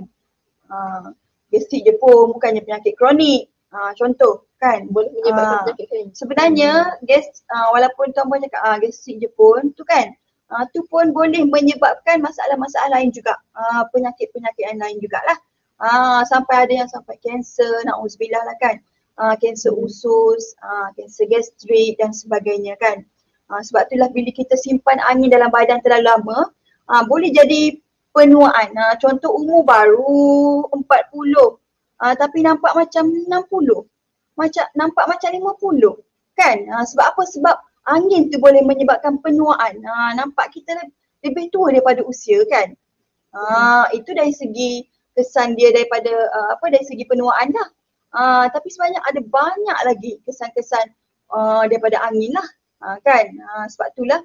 S2: Ah, gastrik je pun, bukannya penyakit kronik. Ah, contoh kan?
S1: Boleh menyebabkan
S2: Ah,
S1: penyakit kronik.
S2: sebenarnya gas ah, walaupun tuan puan cakap ah, gastrik je pun tu kan, ah, tu pun boleh menyebabkan masalah-masalah lain juga. Ah, penyakit-penyakit yang lain jugalah. Ah, sampai ada yang sampai kanser, na'udzubillah lah kan. Ah, kanser
S1: Hmm.
S2: usus, ah, kanser gastrik dan sebagainya kan. Ah, sebab itulah bila kita simpan angin dalam badan terlalu lama, ah, boleh jadi penuaan. Ah, contoh umur baru empat puluh ah, tapi nampak macam enam puluh. Macam nampak macam lima puluh kan. Ah, sebab apa? Sebab angin tu boleh menyebabkan penuaan. Ah, nampak kita lebih tua daripada usia kan. Ah, itu dari segi kesan dia daripada uh, apa dari segi penuaan dah. Uh, tapi sebenarnya ada banyak lagi kesan-kesan uh, daripada angin lah. Uh, kan? Uh, sebab itulah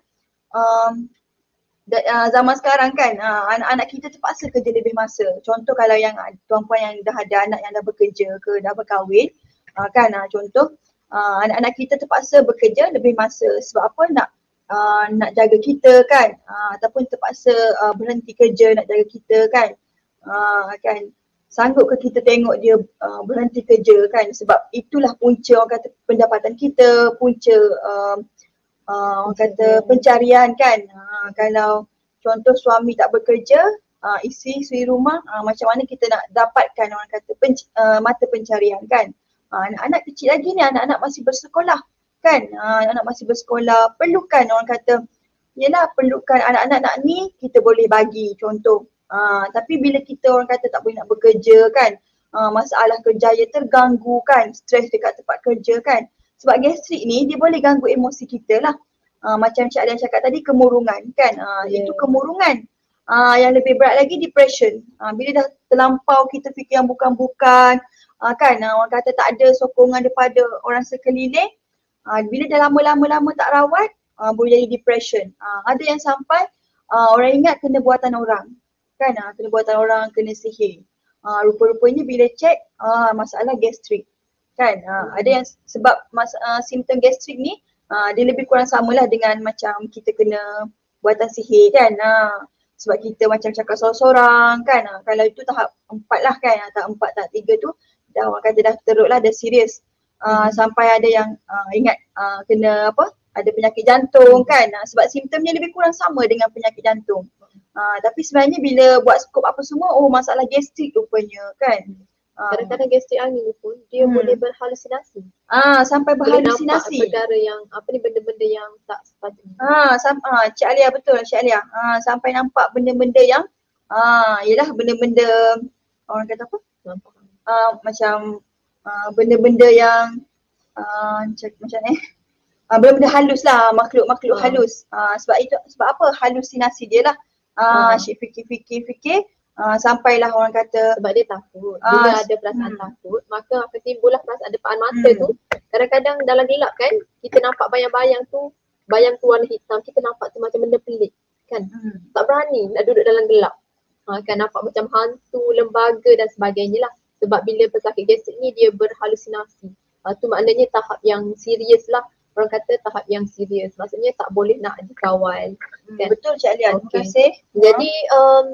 S2: um, da, uh, zaman sekarang kan uh, anak-anak kita terpaksa kerja lebih masa. Contoh kalau yang tuan puan yang dah ada anak yang dah bekerja ke dah berkahwin uh, kan uh, contoh uh, anak-anak kita terpaksa bekerja lebih masa. Sebab apa? Nak uh, nak jaga kita kan uh, ataupun terpaksa uh, berhenti kerja nak jaga kita kan. Uh, kan sanggup ke kita tengok dia uh, berhenti kerja kan, sebab itulah punca orang kata pendapatan kita, punca uh, uh, orang kata pencarian kan. Uh, kalau contoh suami tak bekerja, uh, isteri isteri rumah, uh, macam mana kita nak dapatkan orang kata penc- uh, mata pencarian kan. Uh, anak-anak kecil lagi ni, anak-anak masih bersekolah kan, uh, anak-anak masih bersekolah, perlukan orang kata, yelah perlukan anak-anak nak ni kita boleh bagi contoh. Uh, tapi bila kita orang kata tak boleh nak bekerja kan, uh, masalah kerjaya terganggu kan, stres dekat tempat kerja kan. Sebab gastrik ni dia boleh ganggu emosi kita lah. Uh, macam Cik Alia cakap tadi, kemurungan kan, uh, yeah. Itu kemurungan. Uh, yang lebih berat lagi depression. Uh, bila dah terlampau kita fikir yang bukan-bukan, uh, kan uh, orang kata tak ada sokongan daripada orang sekeliling. Uh, bila dah lama-lama-lama tak rawat, uh, boleh jadi depression. Uh, ada yang sampai uh, orang ingat kena buatan orang. Kan, uh, kena buatan orang, kena sihir. Uh, rupa-rupanya bila cek uh, masalah gastrik. Kan, uh, hmm. ada yang sebab mas, uh, simptom gastrik ni uh, dia lebih kurang samalah dengan macam kita kena buatan sihir kan. Uh, sebab kita macam cakap sorang-sorang kan. Uh, kalau itu tahap empat lah kan, uh, tahap empat, tahap tiga tu dah orang kata dah teruk lah, dah serius. Uh, hmm. Sampai ada yang uh, ingat uh, kena apa, ada penyakit jantung kan. Uh, sebab simptomnya lebih kurang sama dengan penyakit jantung. Uh, tapi sebenarnya bila buat skop apa semua, oh masalah gastrik rupanya kan. Uh,
S1: Kadang-kadang gastrik angin ni pun dia hmm. boleh berhalusinasi.
S2: Ah, sampai berhalusinasi.
S1: Boleh nampak perkara yang apa ni, benda-benda yang tak sepatutnya.
S2: Ah, sam- ah Cik Alia betul, Cik Alia. Ah, sampai nampak benda-benda yang ah yalah benda-benda orang kata apa? Ah, macam ah, benda-benda yang ah cik, macam ni. Ah, benda-benda halus lah, makhluk-makhluk ah. halus. Ah, sebab itu sebab apa? Halusinasi dia lah. Ah, asyik fikir-fikir-fikir ah, sampailah orang kata
S1: sebab dia takut. Bila ah, ada perasaan hmm. takut, maka akan timbullah perasaan depan mata hmm. tu. Kadang-kadang dalam gelap kan, kita nampak bayang-bayang tu, bayang tu warna hitam, kita nampak tu macam benda pelik kan. Hmm. Tak berani nak duduk dalam gelap. Ha, kan nampak macam hantu, lembaga dan sebagainya lah. Sebab bila pesakit gastrik ni dia berhalusinasi. Ha, tu maknanya tahap yang serius lah. Orang kata tahap yang serius. Maksudnya tak boleh nak dikawal.
S2: Hmm.
S1: Kan?
S2: Betul Cik Alia,
S1: okay.
S2: Terima kasih.
S1: Jadi um,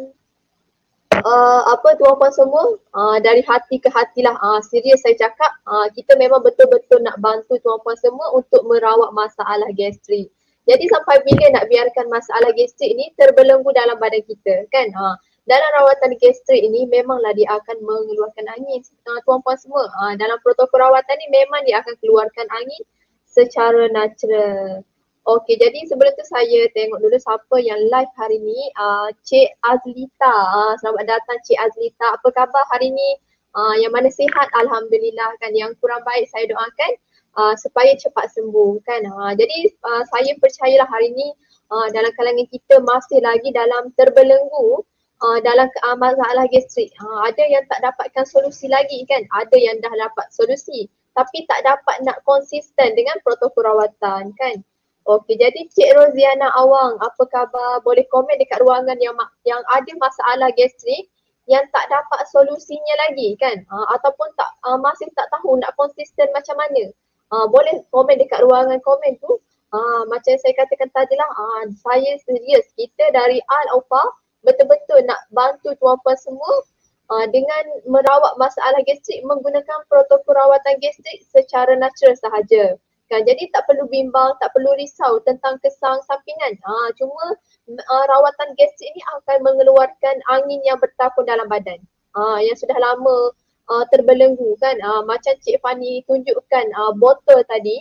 S1: uh, apa tuan-puan semua, uh, dari hati ke hati lah. Uh, serius saya cakap, uh, kita memang betul-betul nak bantu tuan-puan semua untuk merawat masalah gastrik. Jadi sampai bila nak biarkan masalah gastrik ni terbelenggu dalam badan kita kan. Uh, dalam rawatan gastrik ini memanglah dia akan mengeluarkan angin uh, tuan-puan semua. Uh, dalam protokol rawatan ni memang dia akan keluarkan angin secara natural. Okey, jadi sebelum tu saya tengok dulu siapa yang live hari ni. Uh, Cik Azlita. Uh, selamat datang Cik Azlita. Apa khabar hari ni? Uh, yang mana sihat? Alhamdulillah kan. Yang kurang baik saya doakan uh, supaya cepat sembuh kan. Uh, jadi uh, saya percayalah hari ni uh, dalam kalangan kita masih lagi dalam terbelenggu uh, dalam uh, masalah gastrik. Uh, ada yang tak dapatkan solusi lagi kan. Ada yang dah dapat solusi tapi tak dapat nak konsisten dengan protokol rawatan kan. Okey, jadi Cik Roziana Awang, apa khabar? Boleh komen dekat ruangan yang yang ada masalah gastrik yang tak dapat solusinya lagi kan, uh, ataupun tak uh, masih tak tahu nak konsisten macam mana, uh, boleh komen dekat ruangan komen tu. Uh, macam saya katakan tadi lah, uh, saya serius, kita dari Al-Aufa betul-betul nak bantu tuan puan semua uh, dengan merawat masalah gastrik menggunakan protokol rawatan gastrik secara natural sahaja. Kan, jadi tak perlu bimbang, tak perlu risau tentang kesang sampingan. Ha, cuma uh, rawatan gastrik ni akan mengeluarkan angin yang bertakun dalam badan. Ha, yang sudah lama uh, terbelenggu kan. Ha, macam Cik Fani tunjukkan uh, botol tadi.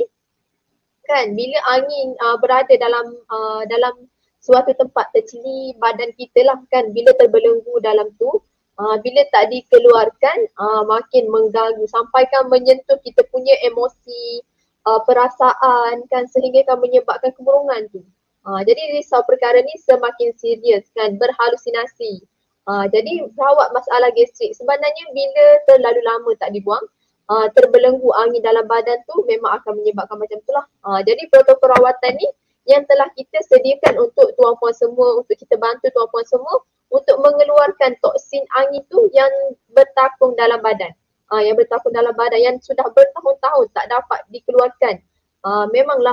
S1: Kan, bila angin uh, berada dalam uh, dalam suatu tempat tercili badan kita lah kan, bila terbelenggu dalam tu, uh, bila tak dikeluarkan uh, makin mengganggu sampaikan menyentuh kita punya emosi, Uh, perasaan kan, sehingga akan menyebabkan kemurungan tu. Uh, jadi risau perkara ni semakin serius kan, berhalusinasi. Uh, jadi rawat masalah gastrik sebenarnya bila terlalu lama tak dibuang, uh, terbelenggu angin dalam badan tu memang akan menyebabkan macam tu lah. Uh, jadi protokol rawatan ni yang telah kita sediakan untuk tuan puan semua, untuk kita bantu tuan puan semua untuk mengeluarkan toksin angin tu yang bertakung dalam badan. Uh, yang bertakun dalam badan yang sudah bertahun-tahun tak dapat dikeluarkan. Uh, memanglah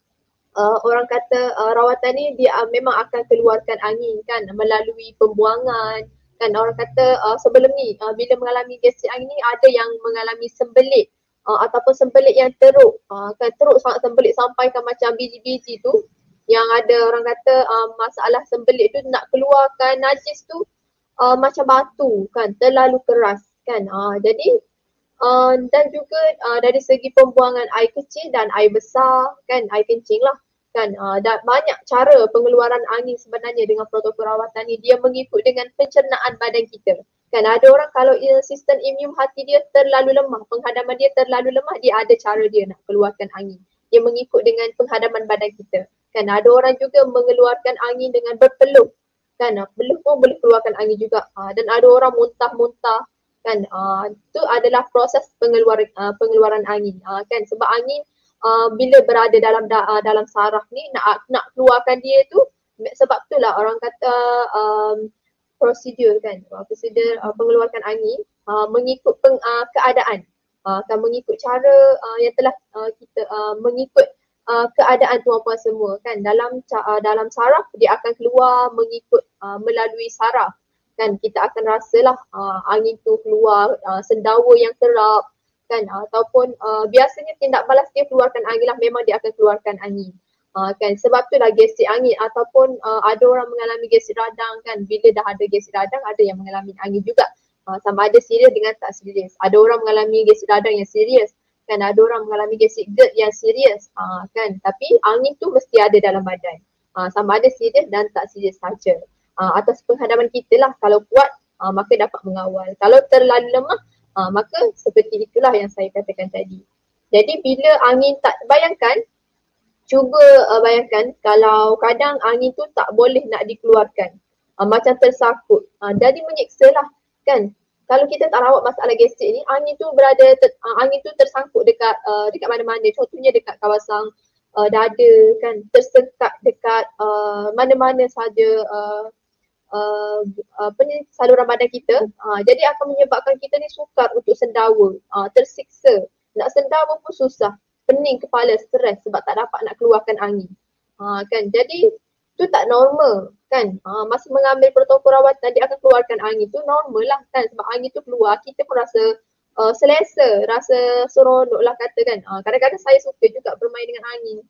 S1: uh, orang kata uh, rawatan ni dia uh, memang akan keluarkan angin kan melalui pembuangan. Kan orang kata uh, sebelum ni uh, bila mengalami gastrik angin ni ada yang mengalami sembelit uh, ataupun sembelit yang teruk. Uh, kan teruk sangat sembelit sampai kan macam biji-biji tu yang ada orang kata uh, masalah sembelit tu nak keluarkan najis tu uh, macam batu kan, terlalu keras. Kan, uh, jadi uh, dan juga uh, dari segi pembuangan air kecil dan air besar kan, air kencing lah kan, uh, dan banyak cara pengeluaran angin sebenarnya dengan protokol rawatan ni, dia mengikut dengan pencernaan badan kita kan. Ada orang kalau uh, sistem imun hati dia terlalu lemah, penghadaman dia terlalu lemah, dia ada cara dia nak keluarkan angin, dia mengikut dengan penghadaman badan kita kan. Ada orang juga mengeluarkan angin dengan berpeluh kan, uh, peluh pun boleh keluarkan angin juga, uh, dan ada orang muntah-muntah kan, uh, itu adalah proses pengeluaran uh, pengeluaran angin uh, kan, sebab angin uh, bila berada dalam da, uh, dalam saraf ni nak nak keluarkan dia tu, sebab itulah orang kata um, prosedur kan, uh, prosedur uh, pengeluarkan angin uh, mengikut peng, uh, keadaan, uh, kan mengikut cara uh, yang telah uh, kita uh, mengikut uh, keadaan tuan puan semua kan, dalam uh, dalam saraf dia akan keluar mengikut uh, melalui saraf kan, kita akan rasalah uh, angin tu keluar, uh, sendawa yang terap kan, uh, ataupun uh, biasanya tindak balas dia keluarkan angin lah, memang dia akan keluarkan angin uh, kan, sebab tu lah gastrik angin. Ataupun uh, ada orang mengalami gastrik radang kan, bila dah ada gastrik radang ada yang mengalami angin juga, uh, sama ada serius dengan tak serius. Ada orang mengalami gastrik radang yang serius kan, ada orang mengalami gastrik GERD yang serius uh, kan, tapi angin tu mesti ada dalam badan, uh, sama ada serius dan tak serius saja. Uh, atas penghadapan kita lah, kalau kuat uh, maka dapat mengawal, kalau terlalu lemah uh, maka seperti itulah yang saya katakan tadi. Jadi bila angin tak, bayangkan, cuba uh, bayangkan kalau kadang angin tu tak boleh nak dikeluarkan, uh, macam tersakut, uh, jadi menyiksa lah kan. Kalau kita tak rawat masalah gastrik ni, angin tu berada, ter, uh, angin tu tersangkut dekat uh, dekat mana-mana, contohnya dekat kawasan uh, dada kan, tersekat dekat uh, mana-mana saja uh, Uh, apa ni, saluran badan kita, uh, jadi akan menyebabkan kita ni sukar untuk sendawa, uh, tersiksa, nak sendawa pun susah, pening kepala, stres sebab tak dapat nak keluarkan angin, uh, kan. Jadi tu tak normal kan, uh, masa mengambil protokol rawatan dia akan keluarkan angin tu normal lah kan, sebab angin tu keluar kita pun rasa uh, selesa, rasa seronok lah katakan. Uh, kadang-kadang saya suka juga bermain dengan angin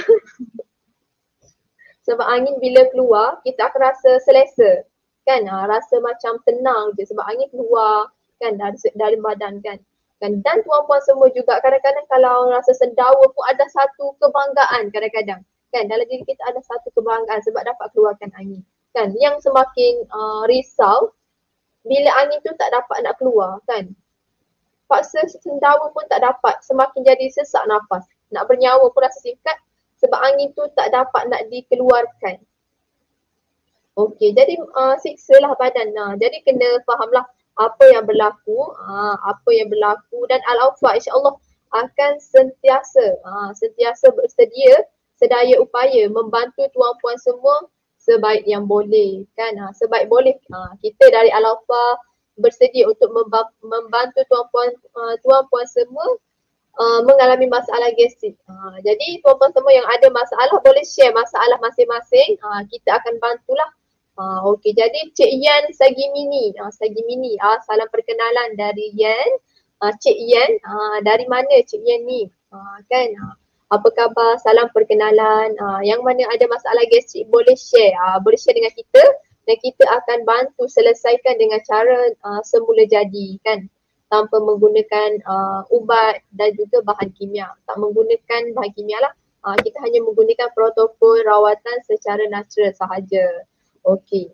S1: sebab angin bila keluar kita akan rasa selesa kan, ha, rasa macam tenang je sebab angin keluar kan dari, dari badan kan. kan. Dan tuan-puan semua juga kadang-kadang kalau rasa sendawa pun ada satu kebanggaan kadang-kadang kan, dalam diri kita ada satu kebanggaan sebab dapat keluarkan angin kan. Yang semakin uh, risau bila angin tu tak dapat nak keluar kan, paksa sendawa pun tak dapat, semakin jadi sesak nafas, nak bernyawa pun rasa singkat sebab angin tu tak dapat nak dikeluarkan. Okey, jadi uh, siksa lah badan. Nah, jadi kena fahamlah apa yang berlaku, uh, apa yang berlaku, dan Al-Aufa insya-Allah akan sentiasa uh, sentiasa bersedia sedaya upaya membantu tuan puan semua sebaik yang boleh kan, uh, sebaik boleh. Uh, kita dari Al-Aufa bersedia untuk memba- membantu tuan-puan uh, tuan-puan semua uh, mengalami masalah gastrik. Uh, jadi tuan-puan semua yang ada masalah boleh share masalah masing-masing. Uh, kita akan bantulah. Uh, Okey, jadi Cik Yan Sagimini. Uh, Sagimini. Uh, salam perkenalan dari Yan. Uh, Cik Yan, uh, dari mana Cik Yan ni? Uh, kan? Uh, apa khabar? Salam perkenalan. Uh, yang mana ada masalah gastrik boleh share. Uh, boleh share dengan kita dan kita akan bantu selesaikan dengan cara uh, semula jadi kan. Tanpa menggunakan uh, ubat dan juga bahan kimia. Tak menggunakan bahan kimia lah. Uh, kita hanya menggunakan protokol rawatan secara natural sahaja. Okey.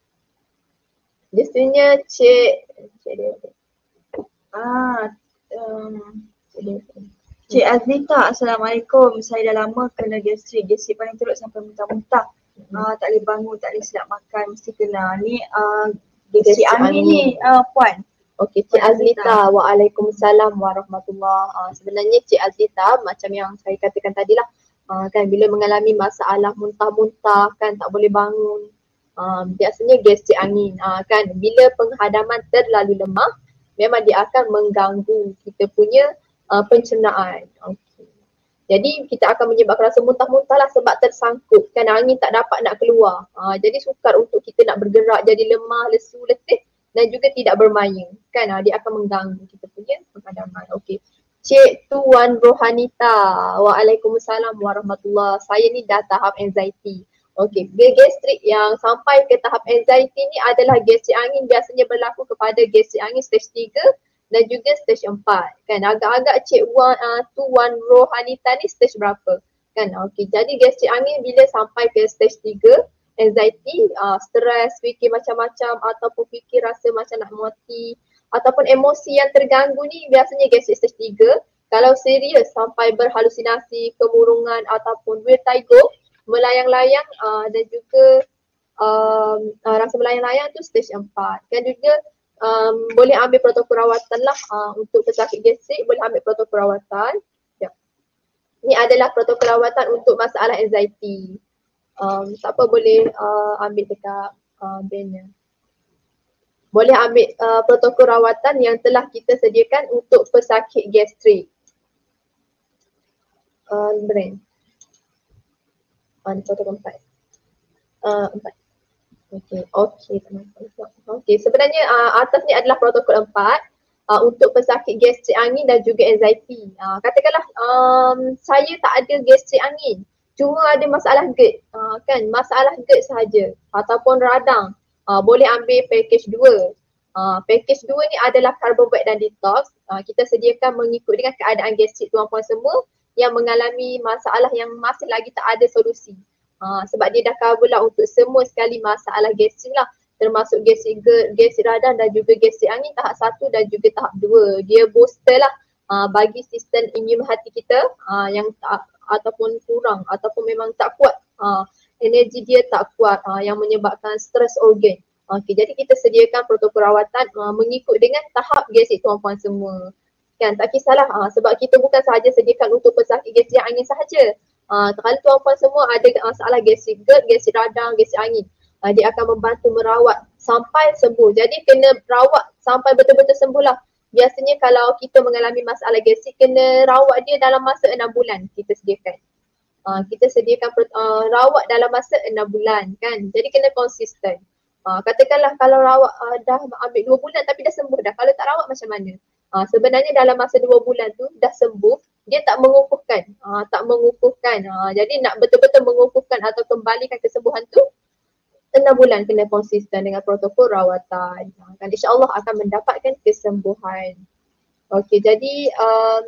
S1: Justrunya Cik, Cik dia.
S2: Ah, um, Cik Azlita, Assalamualaikum. Saya dah lama kena gastrik. Gastrik paling teruk sampai muntah-muntah. Hmm. Ah, tak boleh bangun, tak boleh sedap makan. Mesti kena. Ni uh, gastrik angin ni, uh, Puan.
S1: Okey, Cik Azlita. Waalaikumsalam warahmatullahi. Uh, sebenarnya Cik Azlita macam yang saya katakan tadi lah. Uh, kan bila mengalami masalah muntah-muntah kan tak boleh bangun. Uh, biasanya gastrik angin. Uh, kan bila penghadaman terlalu lemah memang dia akan mengganggu kita punya uh, pencernaan. Okay. Jadi kita akan menyebabkan rasa muntah-muntah lah sebab tersangkut kan angin tak dapat nak keluar. Uh, jadi sukar untuk kita nak bergerak, jadi lemah, lesu, letih dan juga tidak bermaya kan. Uh, dia akan mengganggu kita punya penghadaman. Okey. Cik Tuan Rohanita. Waalaikumsalam warahmatullahi. Saya ni dah tahap anxiety. Okey, gastrik yang sampai ke tahap anxiety ni adalah gastrik angin biasanya berlaku kepada gastrik angin stage tiga dan juga stage empat. Kan agak-agak Cik Wan, uh, Tuan Rohanita ni stage berapa? Kan okey, jadi gastrik angin bila sampai ke stage tiga, anxiety, uh, stres, fikir macam-macam ataupun fikir rasa macam nak mati ataupun emosi yang terganggu ni biasanya gastrik stage tiga. Kalau serius sampai berhalusinasi, kemurungan ataupun vertigo, melayang-layang uh, dan juga um, uh, rasa melayang-layang tu stage empat. Kan juga um, boleh ambil protokol rawatan lah uh, untuk pesakit gastrik, boleh ambil protokol rawatan. Ya. Ini adalah protokol rawatan untuk masalah anxiety. Um, siapa boleh uh, ambil dekat uh, bandnya. Boleh ambil uh, protokol rawatan yang telah kita sediakan untuk pesakit gastrik. Uh, brand. Uh, protokol empat. Uh, empat. Okey, okey teman-teman. Okey, sebenarnya uh, atas ni adalah protokol empat uh, untuk pesakit gastrik angin dan juga anxiety. Uh, katakanlah um, saya tak ada gastrik angin, cuma ada masalah GERD, uh, kan masalah GERD sahaja ataupun radang, uh, boleh ambil package dua. Uh, package dua ni adalah Carbobat dan Detox. Uh, kita sediakan mengikut dengan keadaan gastrik tuan-puan semua yang mengalami masalah yang masih lagi tak ada solusi. Uh, sebab dia dah cover lah untuk semua sekali masalah gastrik lah, termasuk gastrik GERD, gastrik radang dan juga gastrik angin tahap satu dan juga tahap dua. Dia booster lah uh, bagi sistem imun hati kita uh, yang tak, ataupun kurang ataupun memang tak kuat, uh, energi dia tak kuat uh, yang menyebabkan stres organ. Okey, jadi kita sediakan protokol rawatan uh, mengikut dengan tahap gastrik tuan-puan semua. Kan tak kisahlah uh, sebab kita bukan sahaja sediakan untuk pesakit gastrik angin sahaja. Uh, kalau tuan-puan semua ada masalah gastrik GERD, gastrik radang, gastrik angin, uh, dia akan membantu merawat sampai sembuh. Jadi kena rawat sampai betul-betul sembuh lah. Biasanya kalau kita mengalami masalah gastrik, kena rawat dia dalam masa enam bulan kita sediakan. Uh, kita sediakan uh, rawat dalam masa enam bulan kan. Jadi kena konsisten. Uh, katakanlah kalau rawat uh, dah ambil dua bulan tapi dah sembuh dah. Kalau tak rawat macam mana? Uh, sebenarnya dalam masa dua bulan tu dah sembuh, dia tak mengukuhkan. Uh, tak mengukuhkan. Uh, jadi nak betul-betul mengukuhkan atau kembalikan kesembuhan tu, enam bulan kena konsisten dengan protokol rawatan. Uh, kan insya-Allah akan mendapatkan kesembuhan. Okey, jadi um,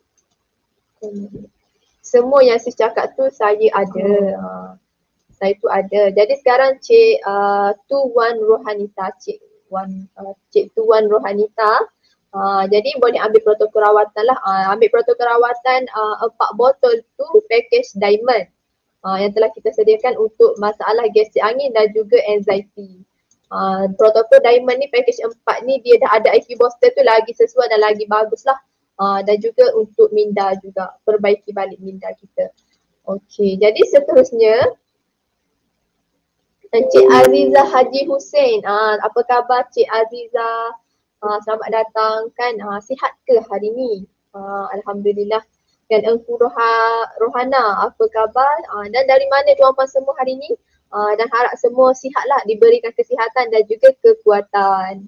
S1: semua yang saya cakap tu saya ada. Uh, saya tu ada. Jadi sekarang Cik uh, Tuan Rohanita, Cik Wan, uh, Cik Tuan Rohanita, uh, jadi boleh ambil protokol rawatan lah. Uh, ambil protokol rawatan uh, empat botol tu package diamond uh, yang telah kita sediakan untuk masalah gastrik angin dan juga anxiety. Uh, protokol diamond ni package empat ni dia dah ada I P booster tu lagi sesuai dan lagi bagus lah. Uh, dan juga untuk minda juga, perbaiki balik minda kita. Okey, jadi seterusnya Cik Aziza Haji Hussein. Ah, apa khabar Cik Aziza? Uh, selamat datang kan, uh, sihat ke hari ni? Uh, Alhamdulillah. Dan Engku Roha, Rohana, apa khabar? Uh, dan dari mana tuan-puan semua hari ni? Uh, dan harap semua sihatlah, diberikan kesihatan dan juga kekuatan.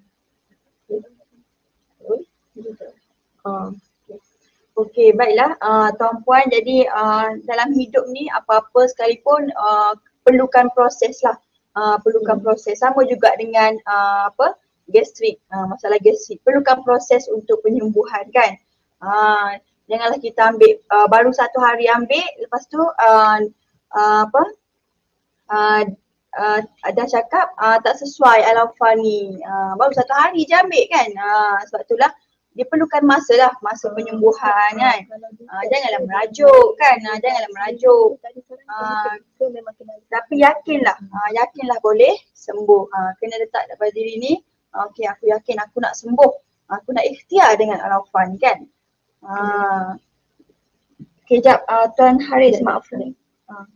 S2: Uh, Okey, baiklah uh, tuan-puan, jadi uh, dalam hidup ni apa-apa sekalipun uh, perlukan proses lah. Uh, perlukan hmm. proses. Sama juga dengan uh, apa gastrik, uh, masalah gastrik. Perlukan proses untuk penyembuhan kan. Uh, janganlah kita ambil uh, baru satu hari ambil, lepas tu uh, uh, apa uh, uh, dah cakap uh, tak sesuai Al-Wafa ni. Uh, baru satu hari je ambil kan. Uh, sebab itulah dia perlukan masa lah, masa penyembuhan kan. Uh, janganlah merajuk kan, uh, janganlah merajuk. Uh, tapi yakinlah, uh, yakinlah boleh sembuh. Uh, kena letak pada diri ni, uh, okay aku yakin aku nak sembuh. Aku nak ikhtiar dengan Al-Wafa ni kan. Uh, okay, jap, uh, Tuan Haris, maaf ni. Uh.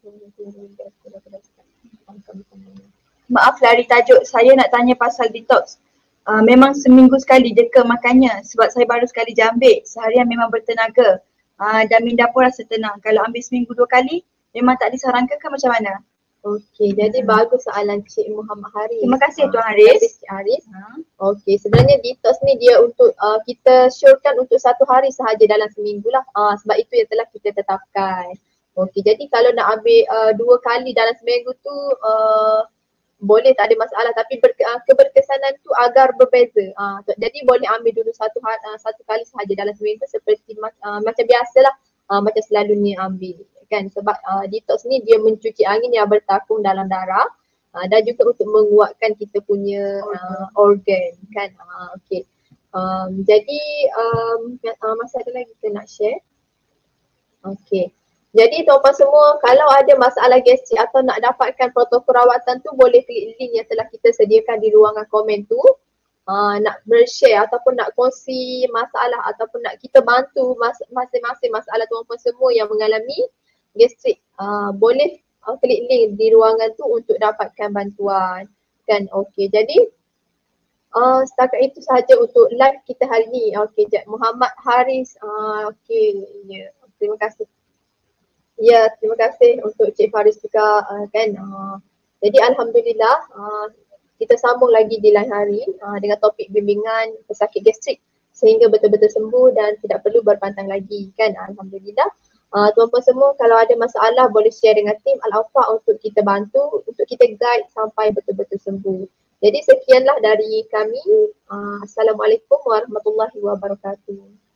S2: Maaf lari tajuk, saya nak tanya pasal detox. Uh, memang seminggu sekali jeka makannya sebab saya baru sekali je ambil. Seharian memang bertenaga uh, dan minda pun rasa tenang. Kalau ambil seminggu dua kali memang tak disarankan ke macam mana?
S1: Okey, jadi hmm. bagus soalan Cik Muhammad Haris.
S2: Terima kasih Tuan Haris.
S1: Cik Haris. Ha? Okey, sebenarnya detox ni dia untuk uh, kita syorkan untuk satu hari sahaja dalam seminggu lah. Uh, sebab itu yang telah kita tetapkan. Okey, jadi kalau nak ambil uh, dua kali dalam seminggu tu uh, boleh, tak ada masalah, tapi ber, uh, keberkesanan tu agar berbeza. Uh, jadi boleh ambil dulu satu uh, satu kali sahaja dalam seminggu seperti uh, macam biasalah, uh, macam selalunya ambil. Kan, sebab uh, detox ni dia mencuci angin yang bertakung dalam darah uh, dan juga untuk menguatkan kita punya uh, organ kan. Uh, okay. Um, jadi um, uh, masih ada lagi kita nak share. Okay. Jadi tuan-puan semua, kalau ada masalah gastrik atau nak dapatkan protokol rawatan tu, boleh klik link yang telah kita sediakan di ruangan komen tu. Uh, nak ber-share ataupun nak kongsi masalah ataupun nak kita bantu mas- masing-masing masalah tuan-puan semua yang mengalami gastrik, uh, boleh uh, klik link di ruangan tu untuk dapatkan bantuan kan. Okey, jadi uh, setakat itu sahaja untuk live kita hari ni. Okey, Muhammad Haris, uh, okey, ya, yeah. Terima kasih. Ya, yeah, terima kasih untuk Cik Faris juga uh, kan. Uh, jadi Alhamdulillah uh, kita sambung lagi di lain hari uh, dengan topik bimbingan pesakit gastrik sehingga betul-betul sembuh dan tidak perlu berpantang lagi kan. Alhamdulillah. Uh, tuan-puan semua, kalau ada masalah boleh share dengan tim Al-Wafa untuk kita bantu, untuk kita guide sampai betul-betul sembuh. Jadi sekianlah dari kami. Uh, Assalamualaikum warahmatullahi wabarakatuh.